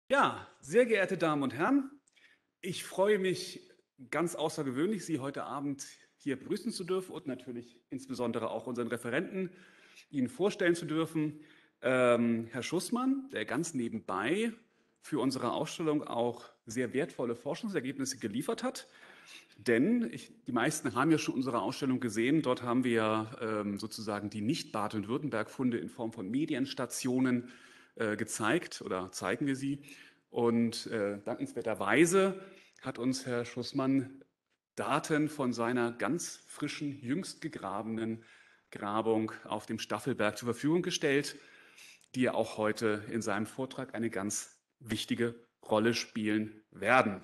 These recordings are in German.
Ja, sehr geehrte Damen und Herren, ich freue mich ganz außergewöhnlich, Sie heute Abend hier begrüßen zu dürfen und natürlich insbesondere auch unseren Referenten Ihnen vorstellen zu dürfen. Herr Schussmann, der ganz nebenbei für unsere Ausstellung auch sehr wertvolle Forschungsergebnisse geliefert hat. Denn die meisten haben ja schon unsere Ausstellung gesehen. Dort haben wir ja sozusagen die Nicht-Baden-Württemberg-Funde in Form von Medienstationen gezeigt oder zeigen wir sie. Und dankenswerterweise hat uns Herr Schussmann Daten von seiner ganz frischen, jüngst gegrabenen Grabung auf dem Staffelberg zur Verfügung gestellt, die ja auch heute in seinem Vortrag eine ganz wichtige Rolle spielen werden.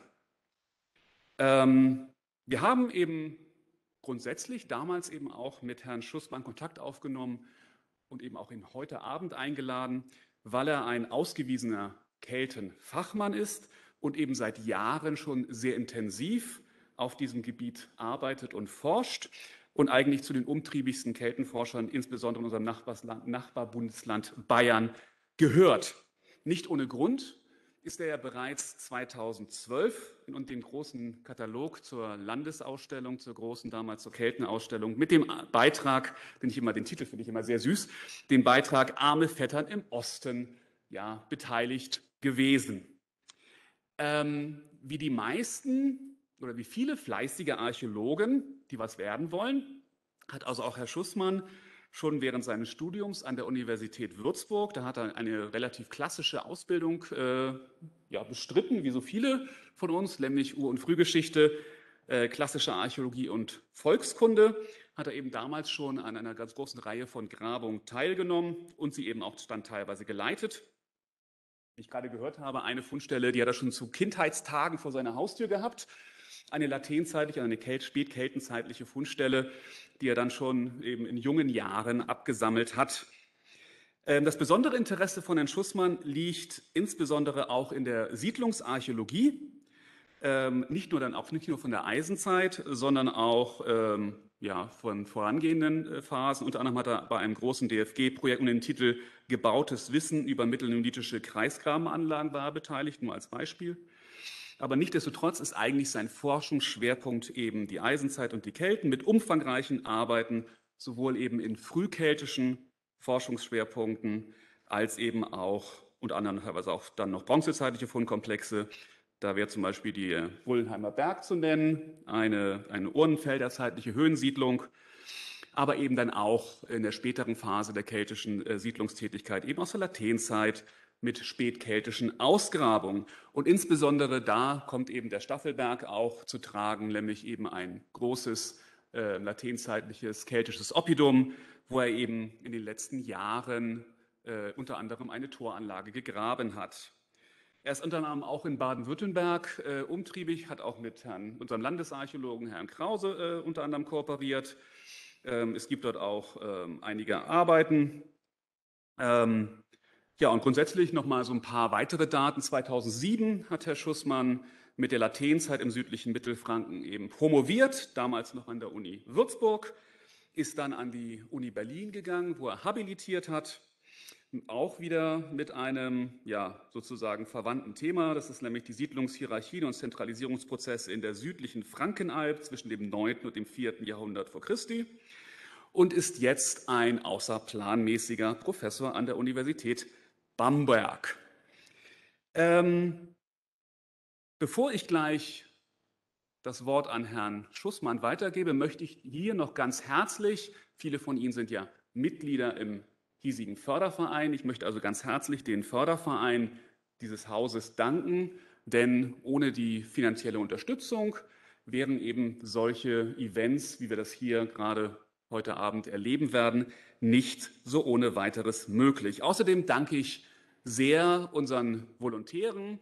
Wir haben eben grundsätzlich damals eben auch mit Herrn Schussmann Kontakt aufgenommen und eben auch ihn heute Abend eingeladen, weil er ein ausgewiesener Keltenfachmann ist und eben seit Jahren schon sehr intensiv auf diesem Gebiet arbeitet und forscht und eigentlich zu den umtriebigsten Keltenforschern, insbesondere in unserem Nachbarbundesland Bayern, gehört. Nicht ohne Grund ist er ja bereits 2012 in den großen Katalog zur Landesausstellung, zur großen damals zur Keltenausstellung mit dem Beitrag, den Titel finde ich immer sehr süß, den Beitrag Arme Vettern im Osten, ja, beteiligt gewesen. Wie die meisten oder wie viele fleißige Archäologen, die was werden wollen, hat also auch Herr Schussmann schon während seines Studiums an der Universität Würzburg, da hat er eine relativ klassische Ausbildung bestritten, wie so viele von uns, nämlich Ur- und Frühgeschichte, klassische Archäologie und Volkskunde, hat er eben damals schon an einer ganz großen Reihe von Grabungen teilgenommen und sie eben auch dann teilweise geleitet. Wie ich gerade gehört habe, eine Fundstelle, die hat er schon zu Kindheitstagen vor seiner Haustür gehabt. Eine lateinzeitliche, eine spätkeltenzeitliche Fundstelle, die er dann schon eben in jungen Jahren abgesammelt hat. Das besondere Interesse von Herrn Schussmann liegt insbesondere auch in der Siedlungsarchäologie, nicht nur von der Eisenzeit, sondern auch von vorangehenden Phasen. Unter anderem hat er bei einem großen DFG-Projekt unter dem Titel Gebautes Wissen über mittelneolithische Kreisgrabenanlagen war er beteiligt, nur als Beispiel. Aber nichtsdestotrotz ist eigentlich sein Forschungsschwerpunkt eben die Eisenzeit und die Kelten mit umfangreichen Arbeiten, sowohl eben in frühkeltischen Forschungsschwerpunkten als eben auch unter anderem teilweise auch dann noch bronzezeitliche Fundkomplexe. Da wäre zum Beispiel die Bullenheimer Berg zu nennen, eine Urnenfelderzeitliche Höhensiedlung, aber eben dann auch in der späteren Phase der keltischen Siedlungstätigkeit, eben aus der Latènezeit mit spätkeltischen Ausgrabungen. Und insbesondere da kommt eben der Staffelberg auch zu tragen, nämlich eben ein großes latènzeitliches keltisches Oppidum, wo er eben in den letzten Jahren unter anderem eine Toranlage gegraben hat. Er ist unter anderem auch in Baden-Württemberg umtriebig, hat auch mit unserem Landesarchäologen Herrn Krause unter anderem kooperiert. Es gibt dort auch einige Arbeiten. Ja, und grundsätzlich noch mal so ein paar weitere Daten. 2007 hat Herr Schussmann mit der Latènezeit im südlichen Mittelfranken eben promoviert, damals noch an der Uni Würzburg, ist dann an die Uni Berlin gegangen, wo er habilitiert hat, auch wieder mit einem sozusagen verwandten Thema. Das ist nämlich die Siedlungshierarchien und Zentralisierungsprozesse in der südlichen Frankenalb zwischen dem 9. und dem 4. Jahrhundert vor Christi und ist jetzt ein außerplanmäßiger Professor an der Universität Bamberg. Bevor ich gleich das Wort an Herrn Schussmann weitergebe, möchte ich hier noch ganz herzlich, viele von Ihnen sind ja Mitglieder im hiesigen Förderverein, ich möchte also ganz herzlich den Förderverein dieses Hauses danken, denn ohne die finanzielle Unterstützung wären eben solche Events, wie wir das hier gerade heute Abend erleben werden, nicht so ohne weiteres möglich. Außerdem danke ich sehr unseren Volontären,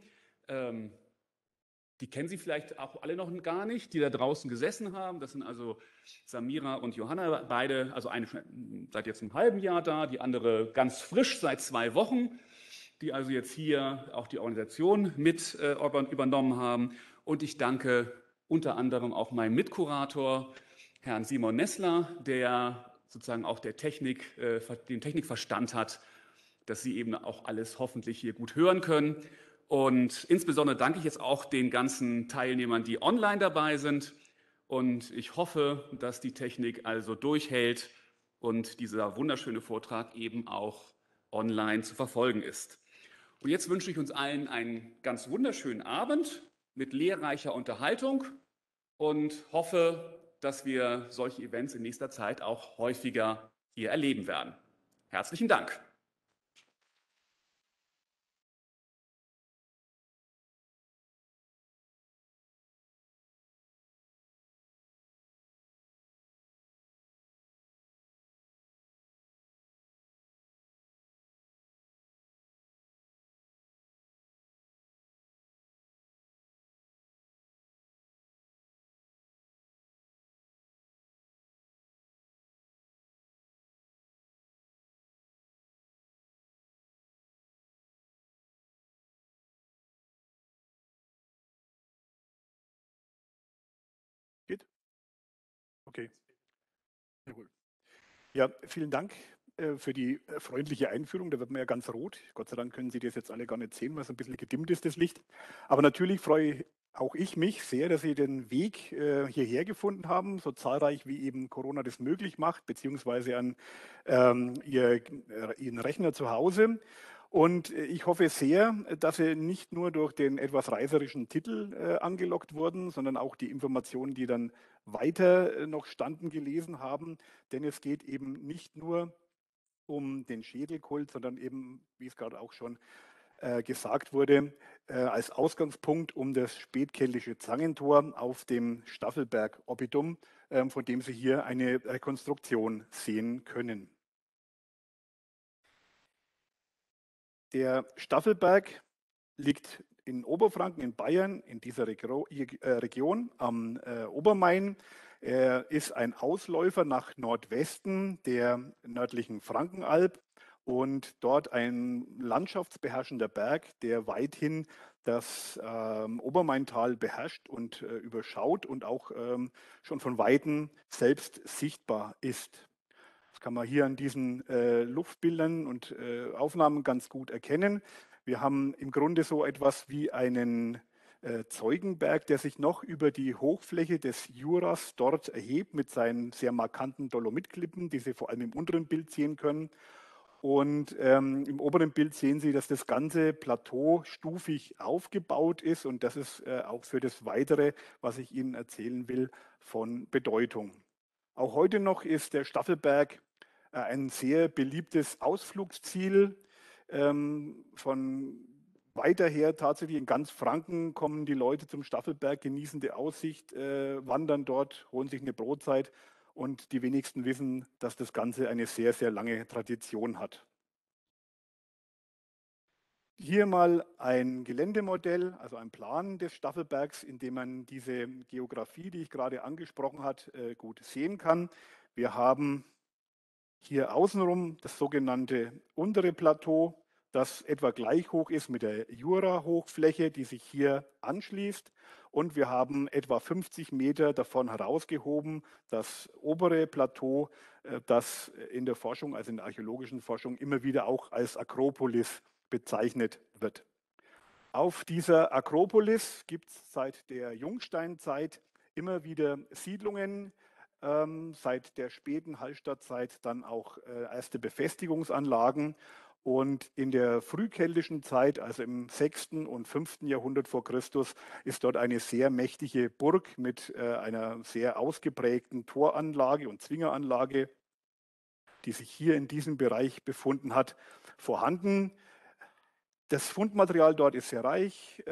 die kennen Sie vielleicht auch alle noch gar nicht, die da draußen gesessen haben. Das sind also Samira und Johanna, beide, also eine seit jetzt einem halben Jahr da, die andere ganz frisch seit 2 Wochen, die also jetzt hier auch die Organisation mit übernommen haben. Und ich danke unter anderem auch meinem Mitkurator, Herrn Simon Nessler, der sozusagen auch den Technikverstand hat, dass Sie eben auch alles hoffentlich hier gut hören können. Und insbesondere danke ich jetzt auch den ganzen Teilnehmern, die online dabei sind. Und ich hoffe, dass die Technik also durchhält und dieser wunderschöne Vortrag eben auch online zu verfolgen ist. Und jetzt wünsche ich uns allen einen ganz wunderschönen Abend mit lehrreicher Unterhaltung und hoffe, dass wir solche Events in nächster Zeit auch häufiger hier erleben werden. Herzlichen Dank. Geht? Okay. Jawohl. Ja, vielen Dank für die freundliche Einführung. Da wird man ja ganz rot. Gott sei Dank können Sie das jetzt alle gar nicht sehen, weil es ein bisschen gedimmt ist, das Licht. Aber natürlich freue auch ich mich sehr, dass Sie den Weg hierher gefunden haben, so zahlreich wie eben Corona das möglich macht, beziehungsweise an Ihren Rechner zu Hause. Und ich hoffe sehr, dass Sie nicht nur durch den etwas reißerischen Titel angelockt wurden, sondern auch die Informationen, die dann weiter noch standen, gelesen haben. Denn es geht eben nicht nur um den Schädelkult, sondern eben, wie es gerade auch schon gesagt wurde, als Ausgangspunkt um das spätkeltische Zangentor auf dem Staffelberg Oppidum, von dem Sie hier eine Rekonstruktion sehen können. Der Staffelberg liegt in Oberfranken, in Bayern, in dieser Region am Obermain. Er ist ein Ausläufer nach Nordwesten der nördlichen Frankenalb und dort ein landschaftsbeherrschender Berg, der weithin das Obermaintal beherrscht und überschaut und auch schon von Weitem selbst sichtbar ist. Das kann man hier an diesen Luftbildern und Aufnahmen ganz gut erkennen. Wir haben im Grunde so etwas wie einen Zeugenberg, der sich noch über die Hochfläche des Juras dort erhebt mit seinen sehr markanten Dolomitklippen, die Sie vor allem im unteren Bild sehen können. Und im oberen Bild sehen Sie, dass das ganze Plateau stufig aufgebaut ist. Und das ist auch für das Weitere, was ich Ihnen erzählen will, von Bedeutung. Auch heute noch ist der Staffelberg ein sehr beliebtes Ausflugsziel. Von weiter her, tatsächlich in ganz Franken, kommen die Leute zum Staffelberg, genießen die Aussicht, wandern dort, holen sich eine Brotzeit und die wenigsten wissen, dass das Ganze eine sehr, sehr lange Tradition hat. Hier mal ein Geländemodell, also ein Plan des Staffelbergs, in dem man diese Geografie, die ich gerade angesprochen habe, gut sehen kann. Wir haben hier außenrum das sogenannte untere Plateau, das etwa gleich hoch ist mit der Jura-Hochfläche, die sich hier anschließt. Und wir haben etwa 50 Meter davon herausgehoben das obere Plateau, das in der Forschung, also in der archäologischen Forschung, immer wieder auch als Akropolis bezeichnet wird. Auf dieser Akropolis gibt es seit der Jungsteinzeit immer wieder Siedlungen, seit der späten Hallstattzeit dann auch erste Befestigungsanlagen. Und in der frühkeltischen Zeit, also im 6. und 5. Jahrhundert vor Christus, ist dort eine sehr mächtige Burg mit einer sehr ausgeprägten Toranlage und Zwingeranlage, die sich hier in diesem Bereich befunden hat, vorhanden. Das Fundmaterial dort ist sehr reich,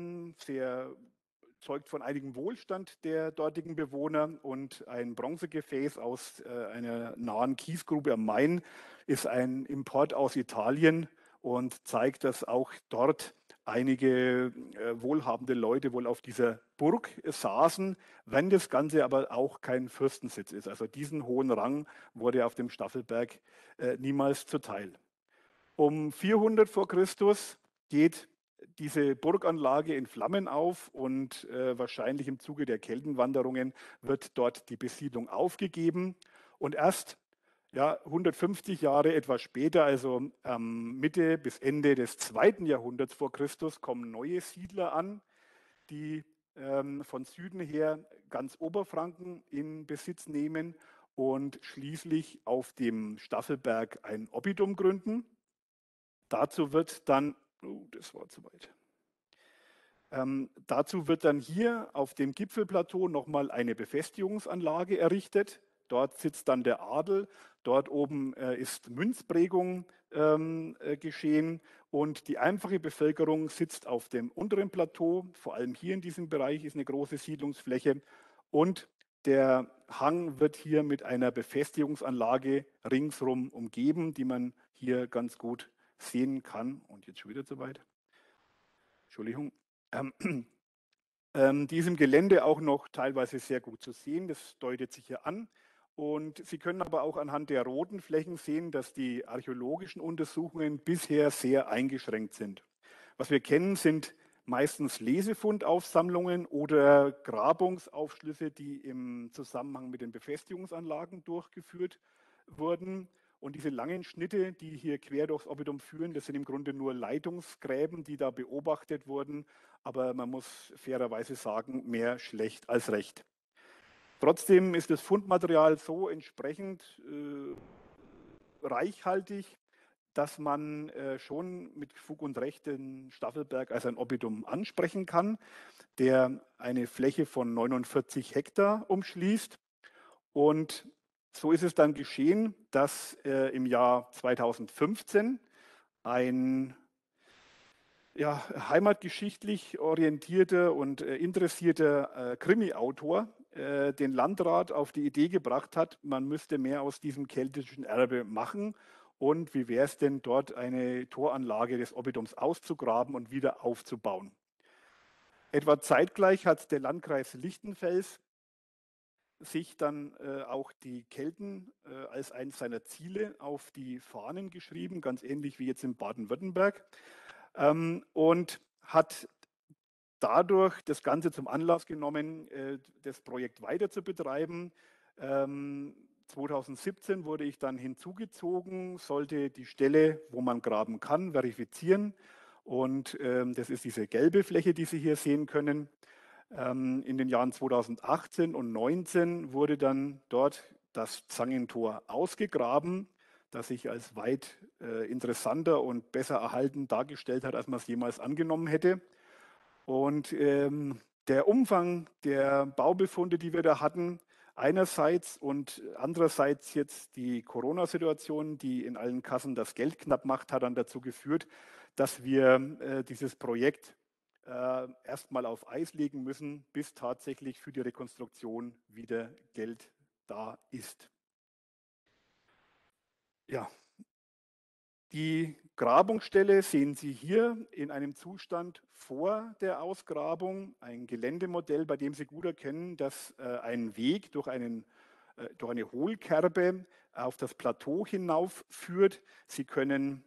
zeugt von einigem Wohlstand der dortigen Bewohner, und ein Bronzegefäß aus einer nahen Kiesgrube am Main ist ein Import aus Italien und zeigt, dass auch dort einige wohlhabende Leute wohl auf dieser Burg saßen, wenn das Ganze aber auch kein Fürstensitz ist. Also diesen hohen Rang wurde auf dem Staffelberg niemals zuteil. Um 400 vor Christus geht diese Burganlage in Flammen auf und wahrscheinlich im Zuge der Keltenwanderungen wird dort die Besiedlung aufgegeben. Und erst Ja, 150 Jahre etwas später, also Mitte bis Ende des 2. Jahrhunderts vor Christus, kommen neue Siedler an, die von Süden her ganz Oberfranken in Besitz nehmen und schließlich auf dem Staffelberg ein Oppidum gründen. Dazu wird dann, das war zu weit. Dazu wird dann hier auf dem Gipfelplateau nochmal eine Befestigungsanlage errichtet. Dort sitzt dann der Adel. Dort oben ist Münzprägung geschehen und die einfache Bevölkerung sitzt auf dem unteren Plateau. Vor allem hier in diesem Bereich ist eine große Siedlungsfläche und der Hang wird hier mit einer Befestigungsanlage ringsrum umgeben, die man hier ganz gut sehen kann. Und jetzt schon wieder zu weit. Entschuldigung. Die ist im Gelände auch noch teilweise sehr gut zu sehen. Das deutet sich hier an. Und Sie können aber auch anhand der roten Flächen sehen, dass die archäologischen Untersuchungen bisher sehr eingeschränkt sind. Was wir kennen, sind meistens Lesefundaufsammlungen oder Grabungsaufschlüsse, die im Zusammenhang mit den Befestigungsanlagen durchgeführt wurden. Und diese langen Schnitte, die hier quer durchs Oppidum führen, das sind im Grunde nur Leitungsgräben, die da beobachtet wurden. Aber man muss fairerweise sagen, mehr schlecht als recht. Trotzdem ist das Fundmaterial so entsprechend reichhaltig, dass man schon mit Fug und Recht den Staffelberg als ein Oppidum ansprechen kann, der eine Fläche von 49 Hektar umschließt. Und so ist es dann geschehen, dass im Jahr 2015 ein heimatgeschichtlich orientierter und interessierter Krimi-Autor den Landrat auf die Idee gebracht hat, man müsste mehr aus diesem keltischen Erbe machen. Und wie wäre es denn, dort eine Toranlage des Oppidums auszugraben und wieder aufzubauen? Etwa zeitgleich hat der Landkreis Lichtenfels sich dann auch die Kelten als eines seiner Ziele auf die Fahnen geschrieben, ganz ähnlich wie jetzt in Baden-Württemberg, und hat dadurch das Ganze zum Anlass genommen, das Projekt weiter zu betreiben. 2017 wurde ich dann hinzugezogen, sollte die Stelle, wo man graben kann, verifizieren. Und das ist diese gelbe Fläche, die Sie hier sehen können. In den Jahren 2018 und 2019 wurde dann dort das Zangentor ausgegraben, das sich als weit interessanter und besser erhalten dargestellt hat, als man es jemals angenommen hätte. Und der Umfang der Baubefunde, die wir da hatten, einerseits und andererseits jetzt die Corona-Situation, die in allen Kassen das Geld knapp macht, hat dann dazu geführt, dass wir dieses Projekt erstmal auf Eis legen müssen, bis tatsächlich für die Rekonstruktion wieder Geld da ist. Ja, die Grabungsstelle sehen Sie hier in einem Zustand vor der Ausgrabung, ein Geländemodell, bei dem Sie gut erkennen, dass ein Weg durch eine Hohlkerbe auf das Plateau hinauf führt. Sie können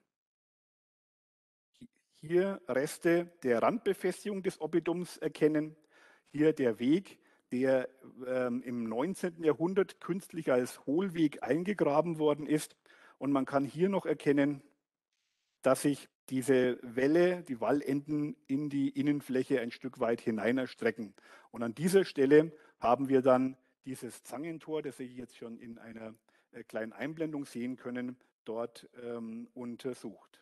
hier Reste der Randbefestigung des Oppidums erkennen. Hier der Weg, der im 19. Jahrhundert künstlich als Hohlweg eingegraben worden ist. Und man kann hier noch erkennen, dass sich diese Wälle, die Wallenden in die Innenfläche ein Stück weit hinein erstrecken. Und an dieser Stelle haben wir dann dieses Zangentor, das Sie jetzt schon in einer kleinen Einblendung sehen können, dort untersucht.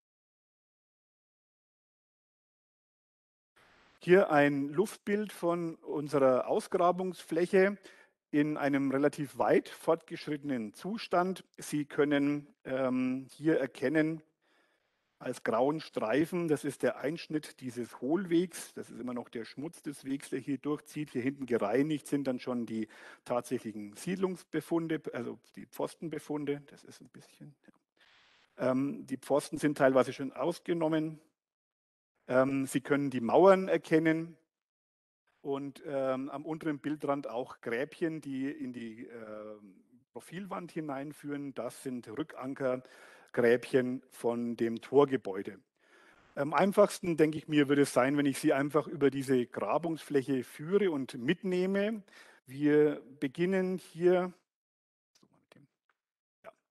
Hier ein Luftbild von unserer Ausgrabungsfläche in einem relativ weit fortgeschrittenen Zustand. Sie können hier erkennen, als grauen Streifen, das ist der Einschnitt dieses Hohlwegs. Das ist immer noch der Schmutz des Wegs, der hier durchzieht. Hier hinten gereinigt sind dann schon die tatsächlichen Siedlungsbefunde, also die Pfostenbefunde. Das ist ein bisschen. Ja. Die Pfosten sind teilweise schon ausgenommen. Sie können die Mauern erkennen und am unteren Bildrand auch Gräbchen, die in die Profilwand hineinführen. Das sind Rückankergräbchen von dem Torgebäude. Am einfachsten, denke ich mir, würde es sein, wenn ich Sie einfach über diese Grabungsfläche führe und mitnehme. Wir beginnen hier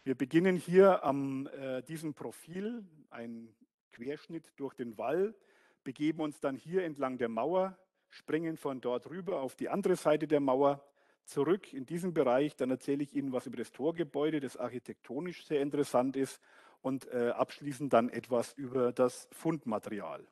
Wir beginnen hier am diesem Profil, ein Querschnitt durch den Wall, begeben uns dann hier entlang der Mauer, springen von dort rüber auf die andere Seite der Mauer, zurück in diesen Bereich. Dann erzähle ich Ihnen was über das Torgebäude, das architektonisch sehr interessant ist, und abschließend dann etwas über das Fundmaterial.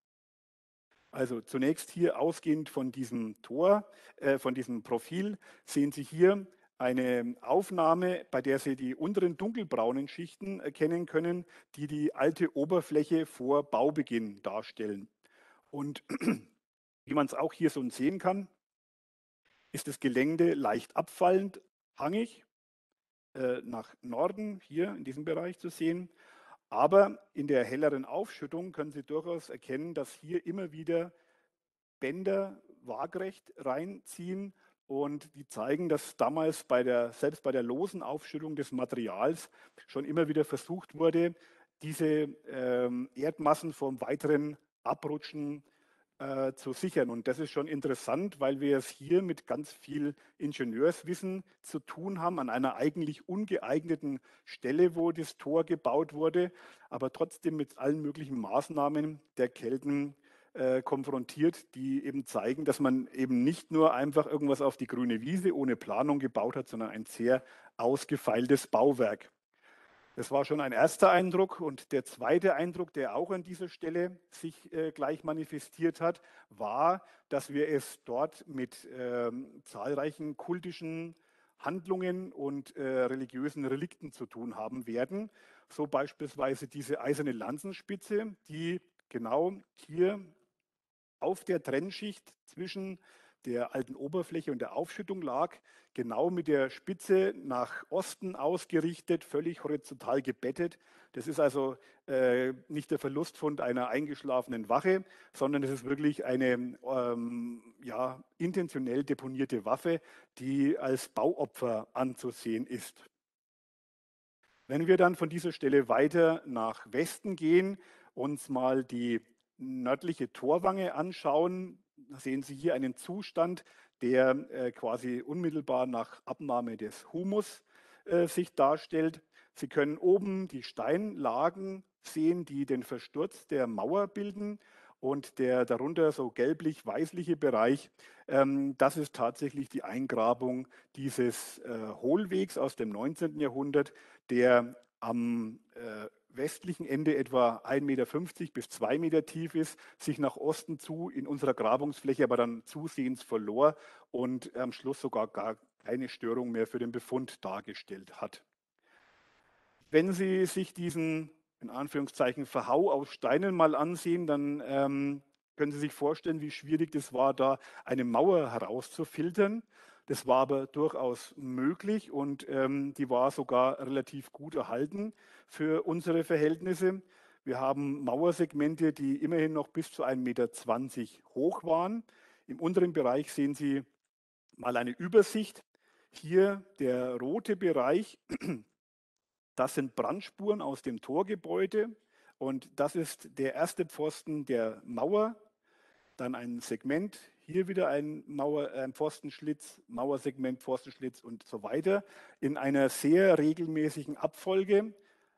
Also zunächst hier ausgehend von diesem von diesem Profil, sehen Sie hier eine Aufnahme, bei der Sie die unteren dunkelbraunen Schichten erkennen können, die die alte Oberfläche vor Baubeginn darstellen. Und wie man es auch hier so sehen kann, ist das Gelände leicht abfallend, hangig, nach Norden hier in diesem Bereich zu sehen. Aber in der helleren Aufschüttung können Sie durchaus erkennen, dass hier immer wieder Bänder waagrecht reinziehen, und die zeigen, dass damals selbst bei der losen Aufschüttung des Materials schon immer wieder versucht wurde, diese Erdmassen vom weiteren Abrutschen zu sichern. Und das ist schon interessant, weil wir es hier mit ganz viel Ingenieurswissen zu tun haben, an einer eigentlich ungeeigneten Stelle, wo das Tor gebaut wurde, aber trotzdem mit allen möglichen Maßnahmen der Kelten konfrontiert, die eben zeigen, dass man eben nicht nur einfach irgendwas auf die grüne Wiese ohne Planung gebaut hat, sondern ein sehr ausgefeiltes Bauwerk. Das war schon ein erster Eindruck, und der zweite Eindruck, der auch an dieser Stelle sich gleich manifestiert hat, war, dass wir es dort mit zahlreichen kultischen Handlungen und religiösen Relikten zu tun haben werden. So beispielsweise diese eiserne Lanzenspitze, die genau hier auf der Trennschicht zwischen der alten Oberfläche und der Aufschüttung lag, genau mit der Spitze nach Osten ausgerichtet, völlig horizontal gebettet. Das ist also nicht der Verlustfund einer eingeschlafenen Wache, sondern es ist wirklich eine ja, intentionell deponierte Waffe, die als Bauopfer anzusehen ist. Wenn wir dann von dieser Stelle weiter nach Westen gehen, uns mal die nördliche Torwange anschauen, sehen Sie hier einen Zustand, der quasi unmittelbar nach Abnahme des Humus sich darstellt. Sie können oben die Steinlagen sehen, die den Versturz der Mauer bilden, und der darunter so gelblich-weißliche Bereich, das ist tatsächlich die Eingrabung dieses Hohlwegs aus dem 19. Jahrhundert, der am westlichen Ende etwa 1,50 Meter bis 2 Meter tief ist, sich nach Osten zu in unserer Grabungsfläche aber dann zusehends verlor und am Schluss sogar gar keine Störung mehr für den Befund dargestellt hat. Wenn Sie sich diesen, in Anführungszeichen, Verhau aus Steinen mal ansehen, dann können Sie sich vorstellen, wie schwierig das war, da eine Mauer herauszufiltern. Das war aber durchaus möglich, und die war sogar relativ gut erhalten für unsere Verhältnisse. Wir haben Mauersegmente, die immerhin noch bis zu 1,20 Meter hoch waren. Im unteren Bereich sehen Sie mal eine Übersicht. Hier der rote Bereich, das sind Brandspuren aus dem Torgebäude, und das ist der erste Pfosten der Mauer. Dann ein Segment, hier wieder ein Pfostenschlitz, Mauersegment, Pfostenschlitz und so weiter, in einer sehr regelmäßigen Abfolge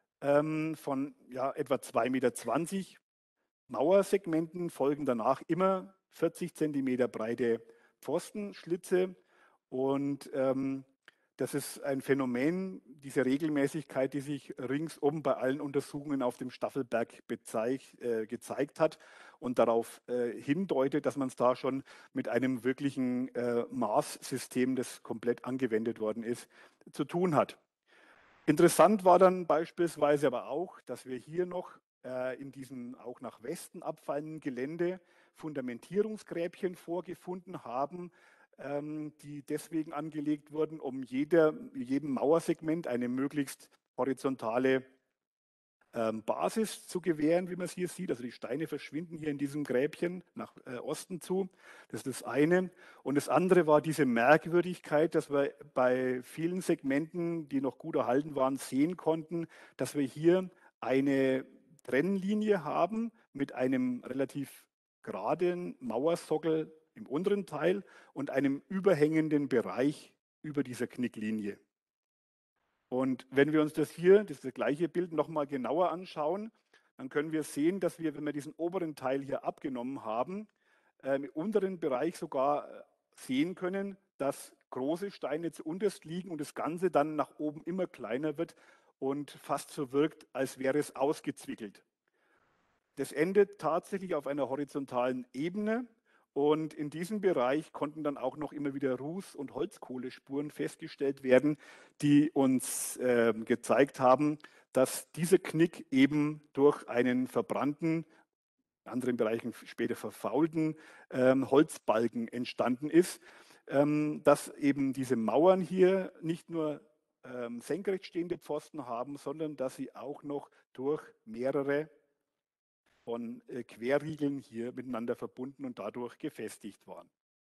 von ja, etwa 2,20 Meter Mauersegmenten. Folgen danach immer 40 Zentimeter breite Pfostenschlitze, und das ist ein Phänomen, diese Regelmäßigkeit, die sich ringsum bei allen Untersuchungen auf dem Staffelberg gezeigt hat und darauf hindeutet, dass man es da schon mit einem wirklichen Maßsystem, das komplett angewendet worden ist, zu tun hat. Interessant war dann beispielsweise aber auch, dass wir hier noch in diesem auch nach Westen abfallenden Gelände Fundamentierungsgräbchen vorgefunden haben, die deswegen angelegt wurden, um jedem Mauersegment eine möglichst horizontale Basis zu gewähren, wie man es hier sieht. Also die Steine verschwinden hier in diesem Gräbchen nach Osten zu. Das ist das eine. Und das andere war diese Merkwürdigkeit, dass wir bei vielen Segmenten, die noch gut erhalten waren, sehen konnten, dass wir hier eine Trennlinie haben mit einem relativ geraden Mauersockel im unteren Teil und einem überhängenden Bereich über dieser Knicklinie. Und wenn wir uns das gleiche Bild nochmal genauer anschauen, dann können wir sehen, dass wir, wenn wir diesen oberen Teil hier abgenommen haben, im unteren Bereich sogar sehen können, dass große Steine zuunterst liegen und das Ganze dann nach oben immer kleiner wird und fast so wirkt, als wäre es ausgezwickelt. Das endet tatsächlich auf einer horizontalen Ebene und in diesem Bereich konnten dann auch noch immer wieder Ruß- und Holzkohlespuren festgestellt werden, die uns gezeigt haben, dass dieser Knick eben durch einen verbrannten, in anderen Bereichen später verfaulten Holzbalken entstanden ist, dass eben diese Mauern hier nicht nur senkrecht stehende Pfosten haben, sondern dass sie auch noch durch mehrere von Querriegeln hier miteinander verbunden und dadurch gefestigt waren.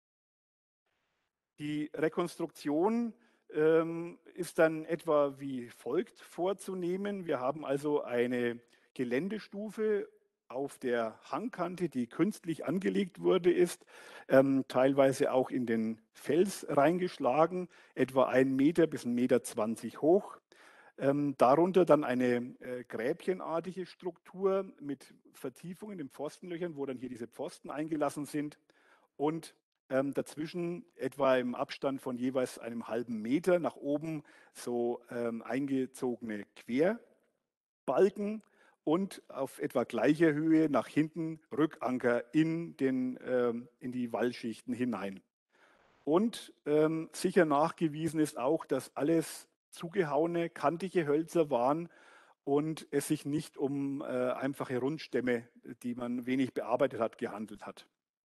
Die Rekonstruktion ist dann etwa wie folgt vorzunehmen. Wir haben also eine Geländestufe auf der Hangkante, die künstlich angelegt wurde, teilweise auch in den Fels reingeschlagen, etwa 1 Meter bis 1,20 Meter hoch. Darunter dann eine gräbchenartige Struktur mit Vertiefungen in Pfostenlöchern, wo dann hier diese Pfosten eingelassen sind und dazwischen etwa im Abstand von jeweils einem halben Meter nach oben so eingezogene Querbalken und auf etwa gleicher Höhe nach hinten Rückanker in die Wallschichten hinein. Und sicher nachgewiesen ist auch, dass alles zugehauene, kantige Hölzer waren und es sich nicht um einfache Rundstämme, die man wenig bearbeitet hat, gehandelt hat.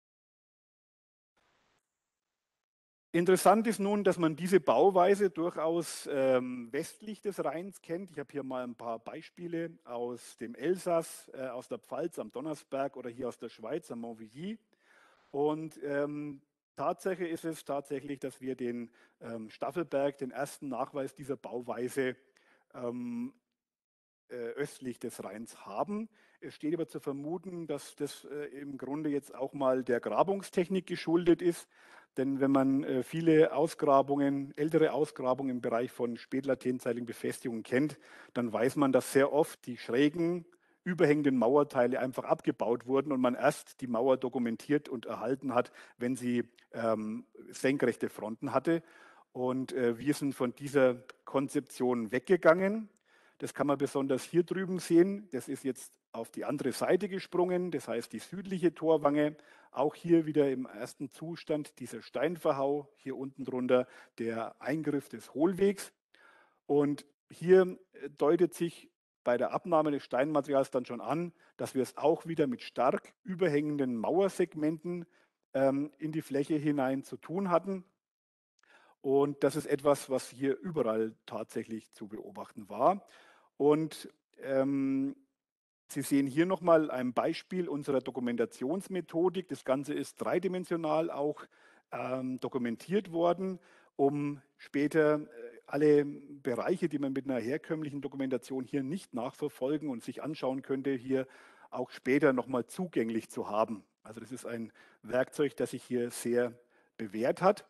Interessant ist nun, dass man diese Bauweise durchaus westlich des Rheins kennt. Ich habe hier mal ein paar Beispiele aus dem Elsass, aus der Pfalz am Donnersberg oder hier aus der Schweiz am Montvilley. Und Tatsache ist es tatsächlich, dass wir den Staffelberg, den ersten Nachweis dieser Bauweise östlich des Rheins haben. Es steht aber zu vermuten, dass das im Grunde jetzt auch mal der Grabungstechnik geschuldet ist. Denn wenn man viele Ausgrabungen, ältere Ausgrabungen im Bereich von spätlateinzeitlichen Befestigungen kennt, dann weiß man, dass sehr oft die schrägen, überhängenden Mauerteile einfach abgebaut wurden und man erst die Mauer dokumentiert und erhalten hat, wenn sie senkrechte Fronten hatte. Und wir sind von dieser Konzeption weggegangen. Das kann man besonders hier drüben sehen. Das ist jetzt auf die andere Seite gesprungen, das heißt die südliche Torwange. Auch hier wieder im ersten Zustand dieser Steinverhau, hier unten drunter der Eingriff des Hohlwegs. Und hier deutet sich bei der Abnahme des Steinmaterials dann schon an, dass wir es auch wieder mit stark überhängenden Mauersegmenten in die Fläche hinein zu tun hatten. Und das ist etwas, was hier überall tatsächlich zu beobachten war. Und Sie sehen hier nochmal ein Beispiel unserer Dokumentationsmethodik. Das Ganze ist dreidimensional auch dokumentiert worden, um später alle Bereiche, die man mit einer herkömmlichen Dokumentation hier nicht nachverfolgen und sich anschauen könnte, hier auch später nochmal zugänglich zu haben. Also das ist ein Werkzeug, das sich hier sehr bewährt hat.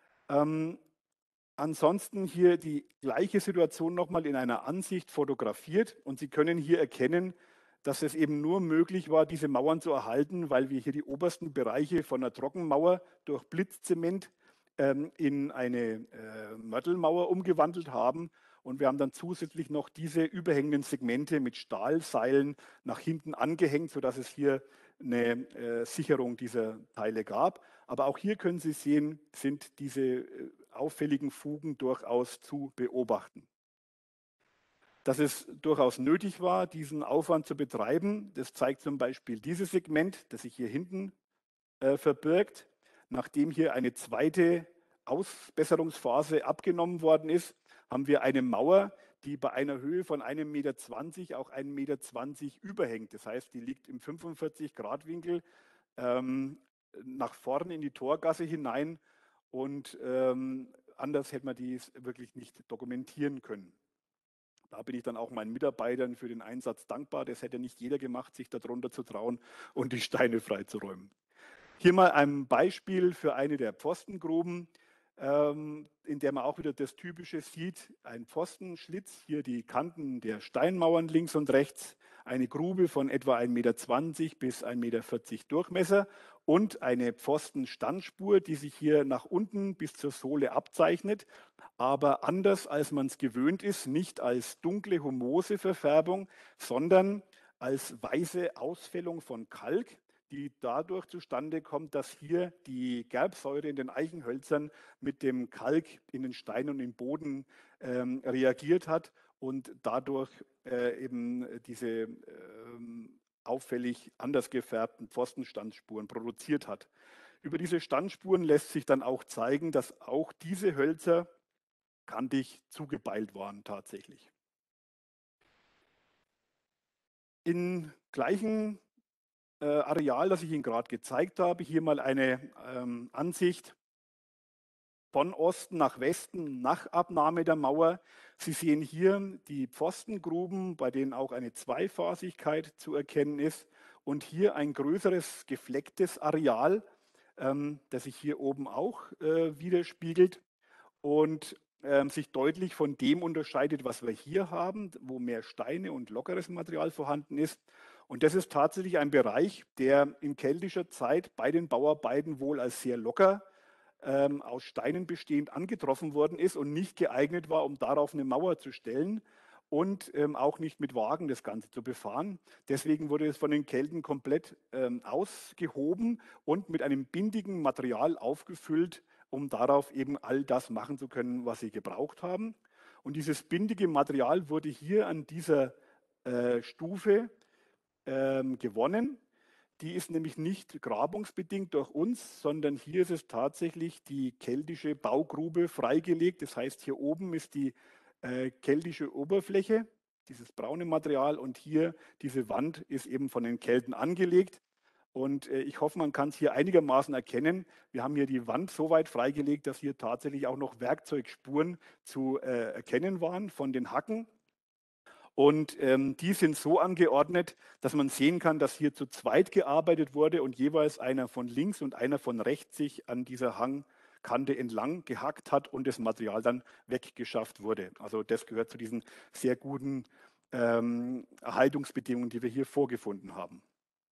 Ansonsten hier die gleiche Situation nochmal in einer Ansicht fotografiert und Sie können hier erkennen, dass es eben nur möglich war, diese Mauern zu erhalten, weil wir hier die obersten Bereiche von einer Trockenmauer durch Blitzzement in eine Mörtelmauer umgewandelt haben. Und wir haben dann zusätzlich noch diese überhängenden Segmente mit Stahlseilen nach hinten angehängt, sodass es hier eine Sicherung dieser Teile gab. Aber auch hier können Sie sehen, sind diese auffälligen Fugen durchaus zu beobachten. Dass es durchaus nötig war, diesen Aufwand zu betreiben, das zeigt zum Beispiel dieses Segment, das sich hier hinten verbirgt. Nachdem hier eine zweite Ausbesserungsphase abgenommen worden ist, haben wir eine Mauer, die bei einer Höhe von 1,20 Meter auch 1,20 Meter überhängt. Das heißt, die liegt im 45-Grad-Winkel nach vorne in die Torgasse hinein und anders hätte man dies wirklich nicht dokumentieren können. Da bin ich dann auch meinen Mitarbeitern für den Einsatz dankbar. Das hätte nicht jeder gemacht, sich darunter zu trauen und die Steine freizuräumen. Hier mal ein Beispiel für eine der Pfostengruben. in der man auch wieder das Typische sieht, ein Pfostenschlitz, hier die Kanten der Steinmauern links und rechts, eine Grube von etwa 1,20 Meter bis 1,40 Meter Durchmesser und eine Pfostenstandspur, die sich hier nach unten bis zur Sohle abzeichnet, aber anders als man es gewöhnt ist, nicht als dunkle humose Verfärbung, sondern als weiße Ausfällung von Kalk, die dadurch zustande kommt, dass hier die Gerbsäure in den Eichenhölzern mit dem Kalk in den Stein und im Boden reagiert hat und dadurch eben diese auffällig anders gefärbten Pfostenstandspuren produziert hat. Über diese Standspuren lässt sich dann auch zeigen, dass auch diese Hölzer kantig zugebeilt waren tatsächlich. Im gleichen Areal, das ich Ihnen gerade gezeigt habe, hier mal eine Ansicht von Osten nach Westen nach Abnahme der Mauer. Sie sehen hier die Pfostengruben, bei denen auch eine Zweiphasigkeit zu erkennen ist. Und hier ein größeres geflecktes Areal, das sich hier oben auch widerspiegelt und sich deutlich von dem unterscheidet, was wir hier haben, wo mehr Steine und lockeres Material vorhanden ist. Und das ist tatsächlich ein Bereich, der in keltischer Zeit bei den Bauarbeiten wohl als sehr locker aus Steinen bestehend angetroffen worden ist und nicht geeignet war, um darauf eine Mauer zu stellen und auch nicht mit Wagen das Ganze zu befahren. Deswegen wurde es von den Kelten komplett ausgehoben und mit einem bindigen Material aufgefüllt, um darauf eben all das machen zu können, was sie gebraucht haben. Und dieses bindige Material wurde hier an dieser Stufe gewonnen. Die ist nämlich nicht grabungsbedingt durch uns, sondern hier ist es tatsächlich die keltische Baugrube freigelegt. Das heißt, hier oben ist die keltische Oberfläche, dieses braune Material, und hier diese Wand ist eben von den Kelten angelegt. Und ich hoffe, man kann es hier einigermaßen erkennen. Wir haben hier die Wand so weit freigelegt, dass hier tatsächlich auch noch Werkzeugspuren zu erkennen waren von den Hacken. Und die sind so angeordnet, dass man sehen kann, dass hier zu zweit gearbeitet wurde und jeweils einer von links und einer von rechts sich an dieser Hangkante entlang gehackt hat und das Material dann weggeschafft wurde. Also das gehört zu diesen sehr guten Erhaltungsbedingungen, die wir hier vorgefunden haben.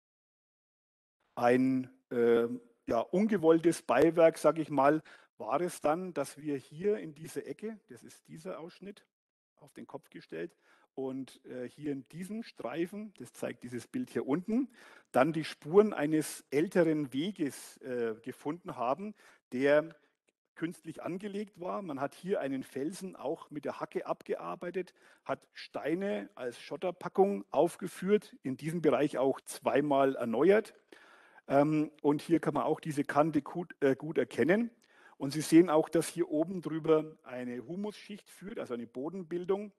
Ein ja, ungewolltes Beiwerk, sage ich mal, war es dann, dass wir hier in dieser Ecke, das ist dieser Ausschnitt, auf den Kopf gestellt, und hier in diesem Streifen, das zeigt dieses Bild hier unten, dann die Spuren eines älteren Weges gefunden haben, der künstlich angelegt war. Man hat hier einen Felsen auch mit der Hacke abgearbeitet, hat Steine als Schotterpackung aufgeführt, in diesem Bereich auch zweimal erneuert. Und hier kann man auch diese Kante gut erkennen. Und Sie sehen auch, dass hier oben drüber eine Humusschicht führt, also eine Bodenbildung.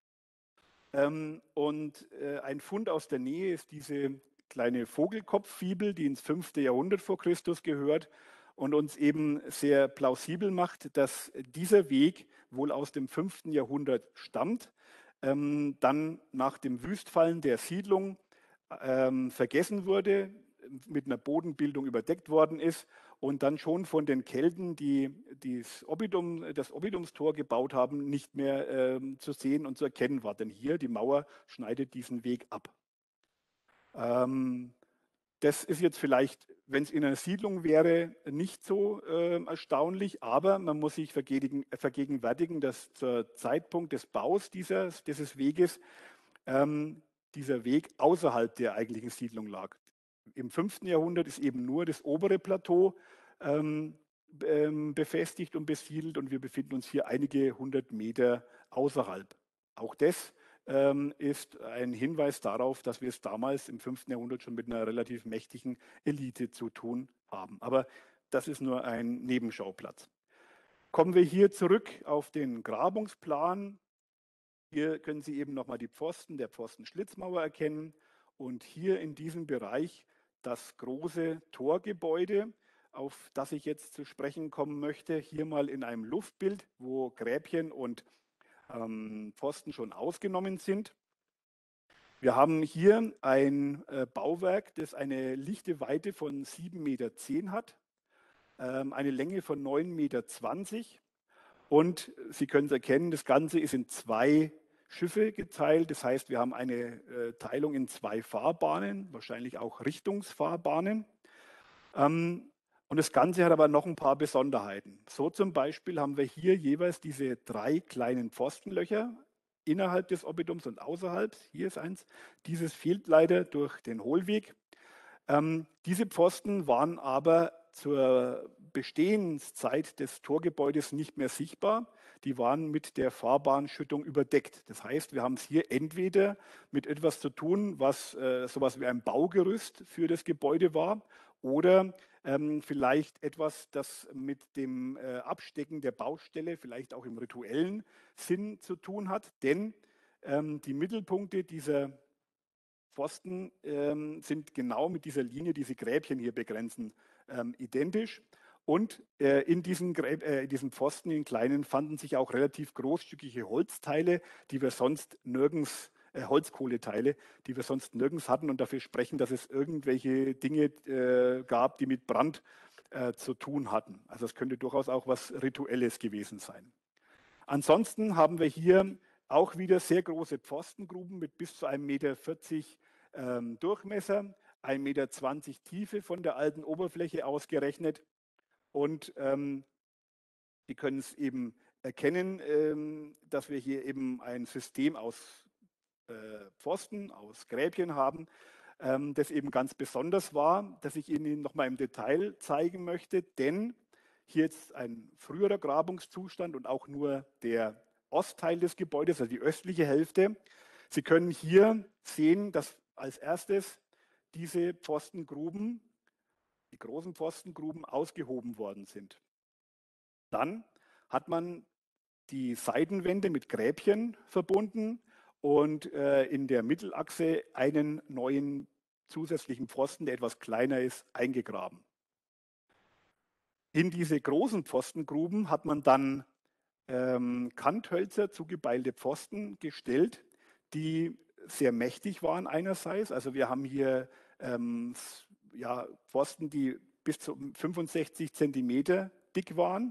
Und ein Fund aus der Nähe ist diese kleine Vogelkopffibel, die ins 5. Jahrhundert vor Christus gehört und uns eben sehr plausibel macht, dass dieser Weg wohl aus dem 5. Jahrhundert stammt, dann nach dem Wüstfallen der Siedlung vergessen wurde, mit einer Bodenbildung überdeckt worden ist und dann schon von den Kelten, die das Oppidumstor gebaut haben, nicht mehr zu sehen und zu erkennen war. Denn hier, die Mauer schneidet diesen Weg ab. Das ist jetzt vielleicht, wenn es in einer Siedlung wäre, nicht so erstaunlich, aber man muss sich vergegenwärtigen, dass zur Zeitpunkt des Baus dieses Weges dieser Weg außerhalb der eigentlichen Siedlung lag. Im 5. Jahrhundert ist eben nur das obere Plateau befestigt und besiedelt und wir befinden uns hier einige hundert Meter außerhalb. Auch das ist ein Hinweis darauf, dass wir es damals im 5. Jahrhundert schon mit einer relativ mächtigen Elite zu tun haben. Aber das ist nur ein Nebenschauplatz. Kommen wir hier zurück auf den Grabungsplan. Hier können Sie eben nochmal die Pfosten der Pfostenschlitzmauer erkennen und hier in diesem Bereich das große Torgebäude, auf das ich jetzt zu sprechen kommen möchte, hier mal in einem Luftbild, wo Gräbchen und Pfosten schon ausgenommen sind. Wir haben hier ein Bauwerk, das eine lichte Weite von 7,10 Meter hat eine Länge von 9,20 Meter. Und Sie können es erkennen, das Ganze ist in 2 Schiffe geteilt. Das heißt, wir haben eine Teilung in 2 Fahrbahnen, wahrscheinlich auch Richtungsfahrbahnen. Und das Ganze hat aber noch ein paar Besonderheiten. So zum Beispiel haben wir hier jeweils diese 3 kleinen Pfostenlöcher innerhalb des Oppidums und außerhalb. Hier ist eins. Dieses fehlt leider durch den Hohlweg. Diese Pfosten waren aber zur Bestehenszeit des Torgebäudes nicht mehr sichtbar. Die waren mit der Fahrbahnschüttung überdeckt. Das heißt, wir haben es hier entweder mit etwas zu tun, was sowas wie ein Baugerüst für das Gebäude war, oder vielleicht etwas, das mit dem Abstecken der Baustelle, vielleicht auch im rituellen Sinn zu tun hat. Denn die Mittelpunkte dieser Pfosten sind genau mit dieser Linie, diese Gräbchen hier begrenzen, identisch. Und in diesen Pfosten, in kleinen, fanden sich auch relativ großstückige Holzteile, die wir sonst nirgends, Holzkohleteile, die wir sonst nirgends hatten und dafür sprechen, dass es irgendwelche Dinge gab, die mit Brand zu tun hatten. Also es könnte durchaus auch was Rituelles gewesen sein. Ansonsten haben wir hier auch wieder sehr große Pfostengruben mit bis zu 1,40 Meter Durchmesser, 1,20 Meter Tiefe von der alten Oberfläche ausgerechnet. Und Sie können es eben erkennen, dass wir hier eben ein System aus Pfosten, aus Gräbchen haben, das eben ganz besonders war, das ich Ihnen nochmal im Detail zeigen möchte, denn hier ist ein früherer Grabungszustand und auch nur der Ostteil des Gebäudes, also die östliche Hälfte. Sie können hier sehen, dass als erstes diese Pfostengruben, die großen Pfostengruben, ausgehoben worden sind. Dann hat man die Seitenwände mit Gräbchen verbunden und in der Mittelachse einen neuen zusätzlichen Pfosten, der etwas kleiner ist, eingegraben. In diese großen Pfostengruben hat man dann Kanthölzer, zugebeilte Pfosten gestellt, die sehr mächtig waren einerseits. Also wir haben hier ja, Pfosten, die bis zu 65 Zentimeter dick waren,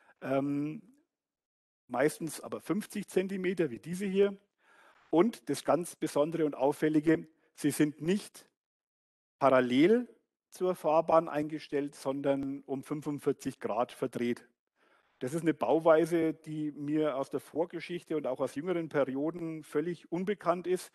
meistens aber 50 Zentimeter wie diese hier. Und das ganz Besondere und Auffällige, sie sind nicht parallel zur Fahrbahn eingestellt, sondern um 45 Grad verdreht. Das ist eine Bauweise, die mir aus der Vorgeschichte und auch aus jüngeren Perioden völlig unbekannt ist